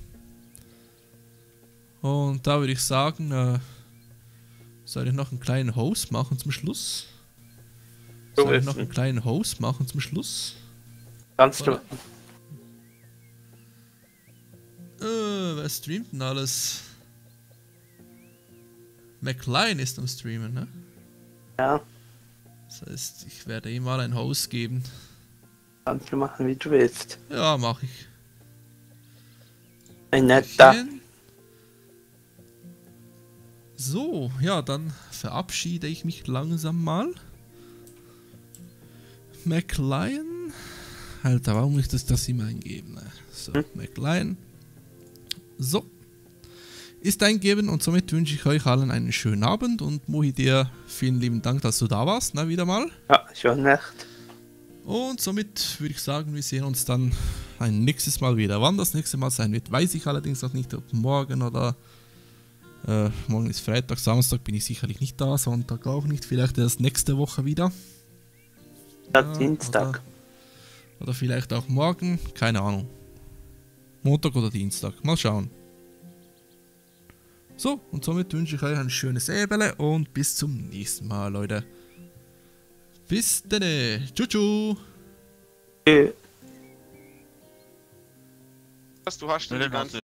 Und da würde ich sagen, soll ich noch einen kleinen Host machen zum Schluss? Soll ich noch einen kleinen Host machen zum Schluss? Kannst du. Wer streamt denn alles? McLean ist am Streamen, ne? Ja, Das heißt, ich werde ihm mal ein Host geben. kannst du machen, wie du willst. Ja, mach ich. Ein netter. Schön. So, ja, dann verabschiede ich mich langsam mal. McLean. Alter, warum muss ich das immer eingeben? Ne? So, McLean. So. Ist eingeben und somit wünsche ich euch allen einen schönen Abend und Mohi dir vielen lieben Dank, dass du da warst, ne, wieder mal. Ja, schon recht. Und somit würde ich sagen, wir sehen uns dann ein nächstes Mal wieder. Wann das nächste Mal sein wird, weiß ich allerdings noch nicht, ob morgen oder morgen ist Freitag, Samstag bin ich sicherlich nicht da, Sonntag auch nicht, vielleicht erst nächste Woche wieder. Ja, Dienstag. Oder vielleicht auch morgen, keine Ahnung. Montag oder Dienstag, mal schauen. So, und somit wünsche ich euch ein schönes Ebele und bis zum nächsten Mal, Leute. Bis dann. Tschüss. Tschüss. Du hast die ganze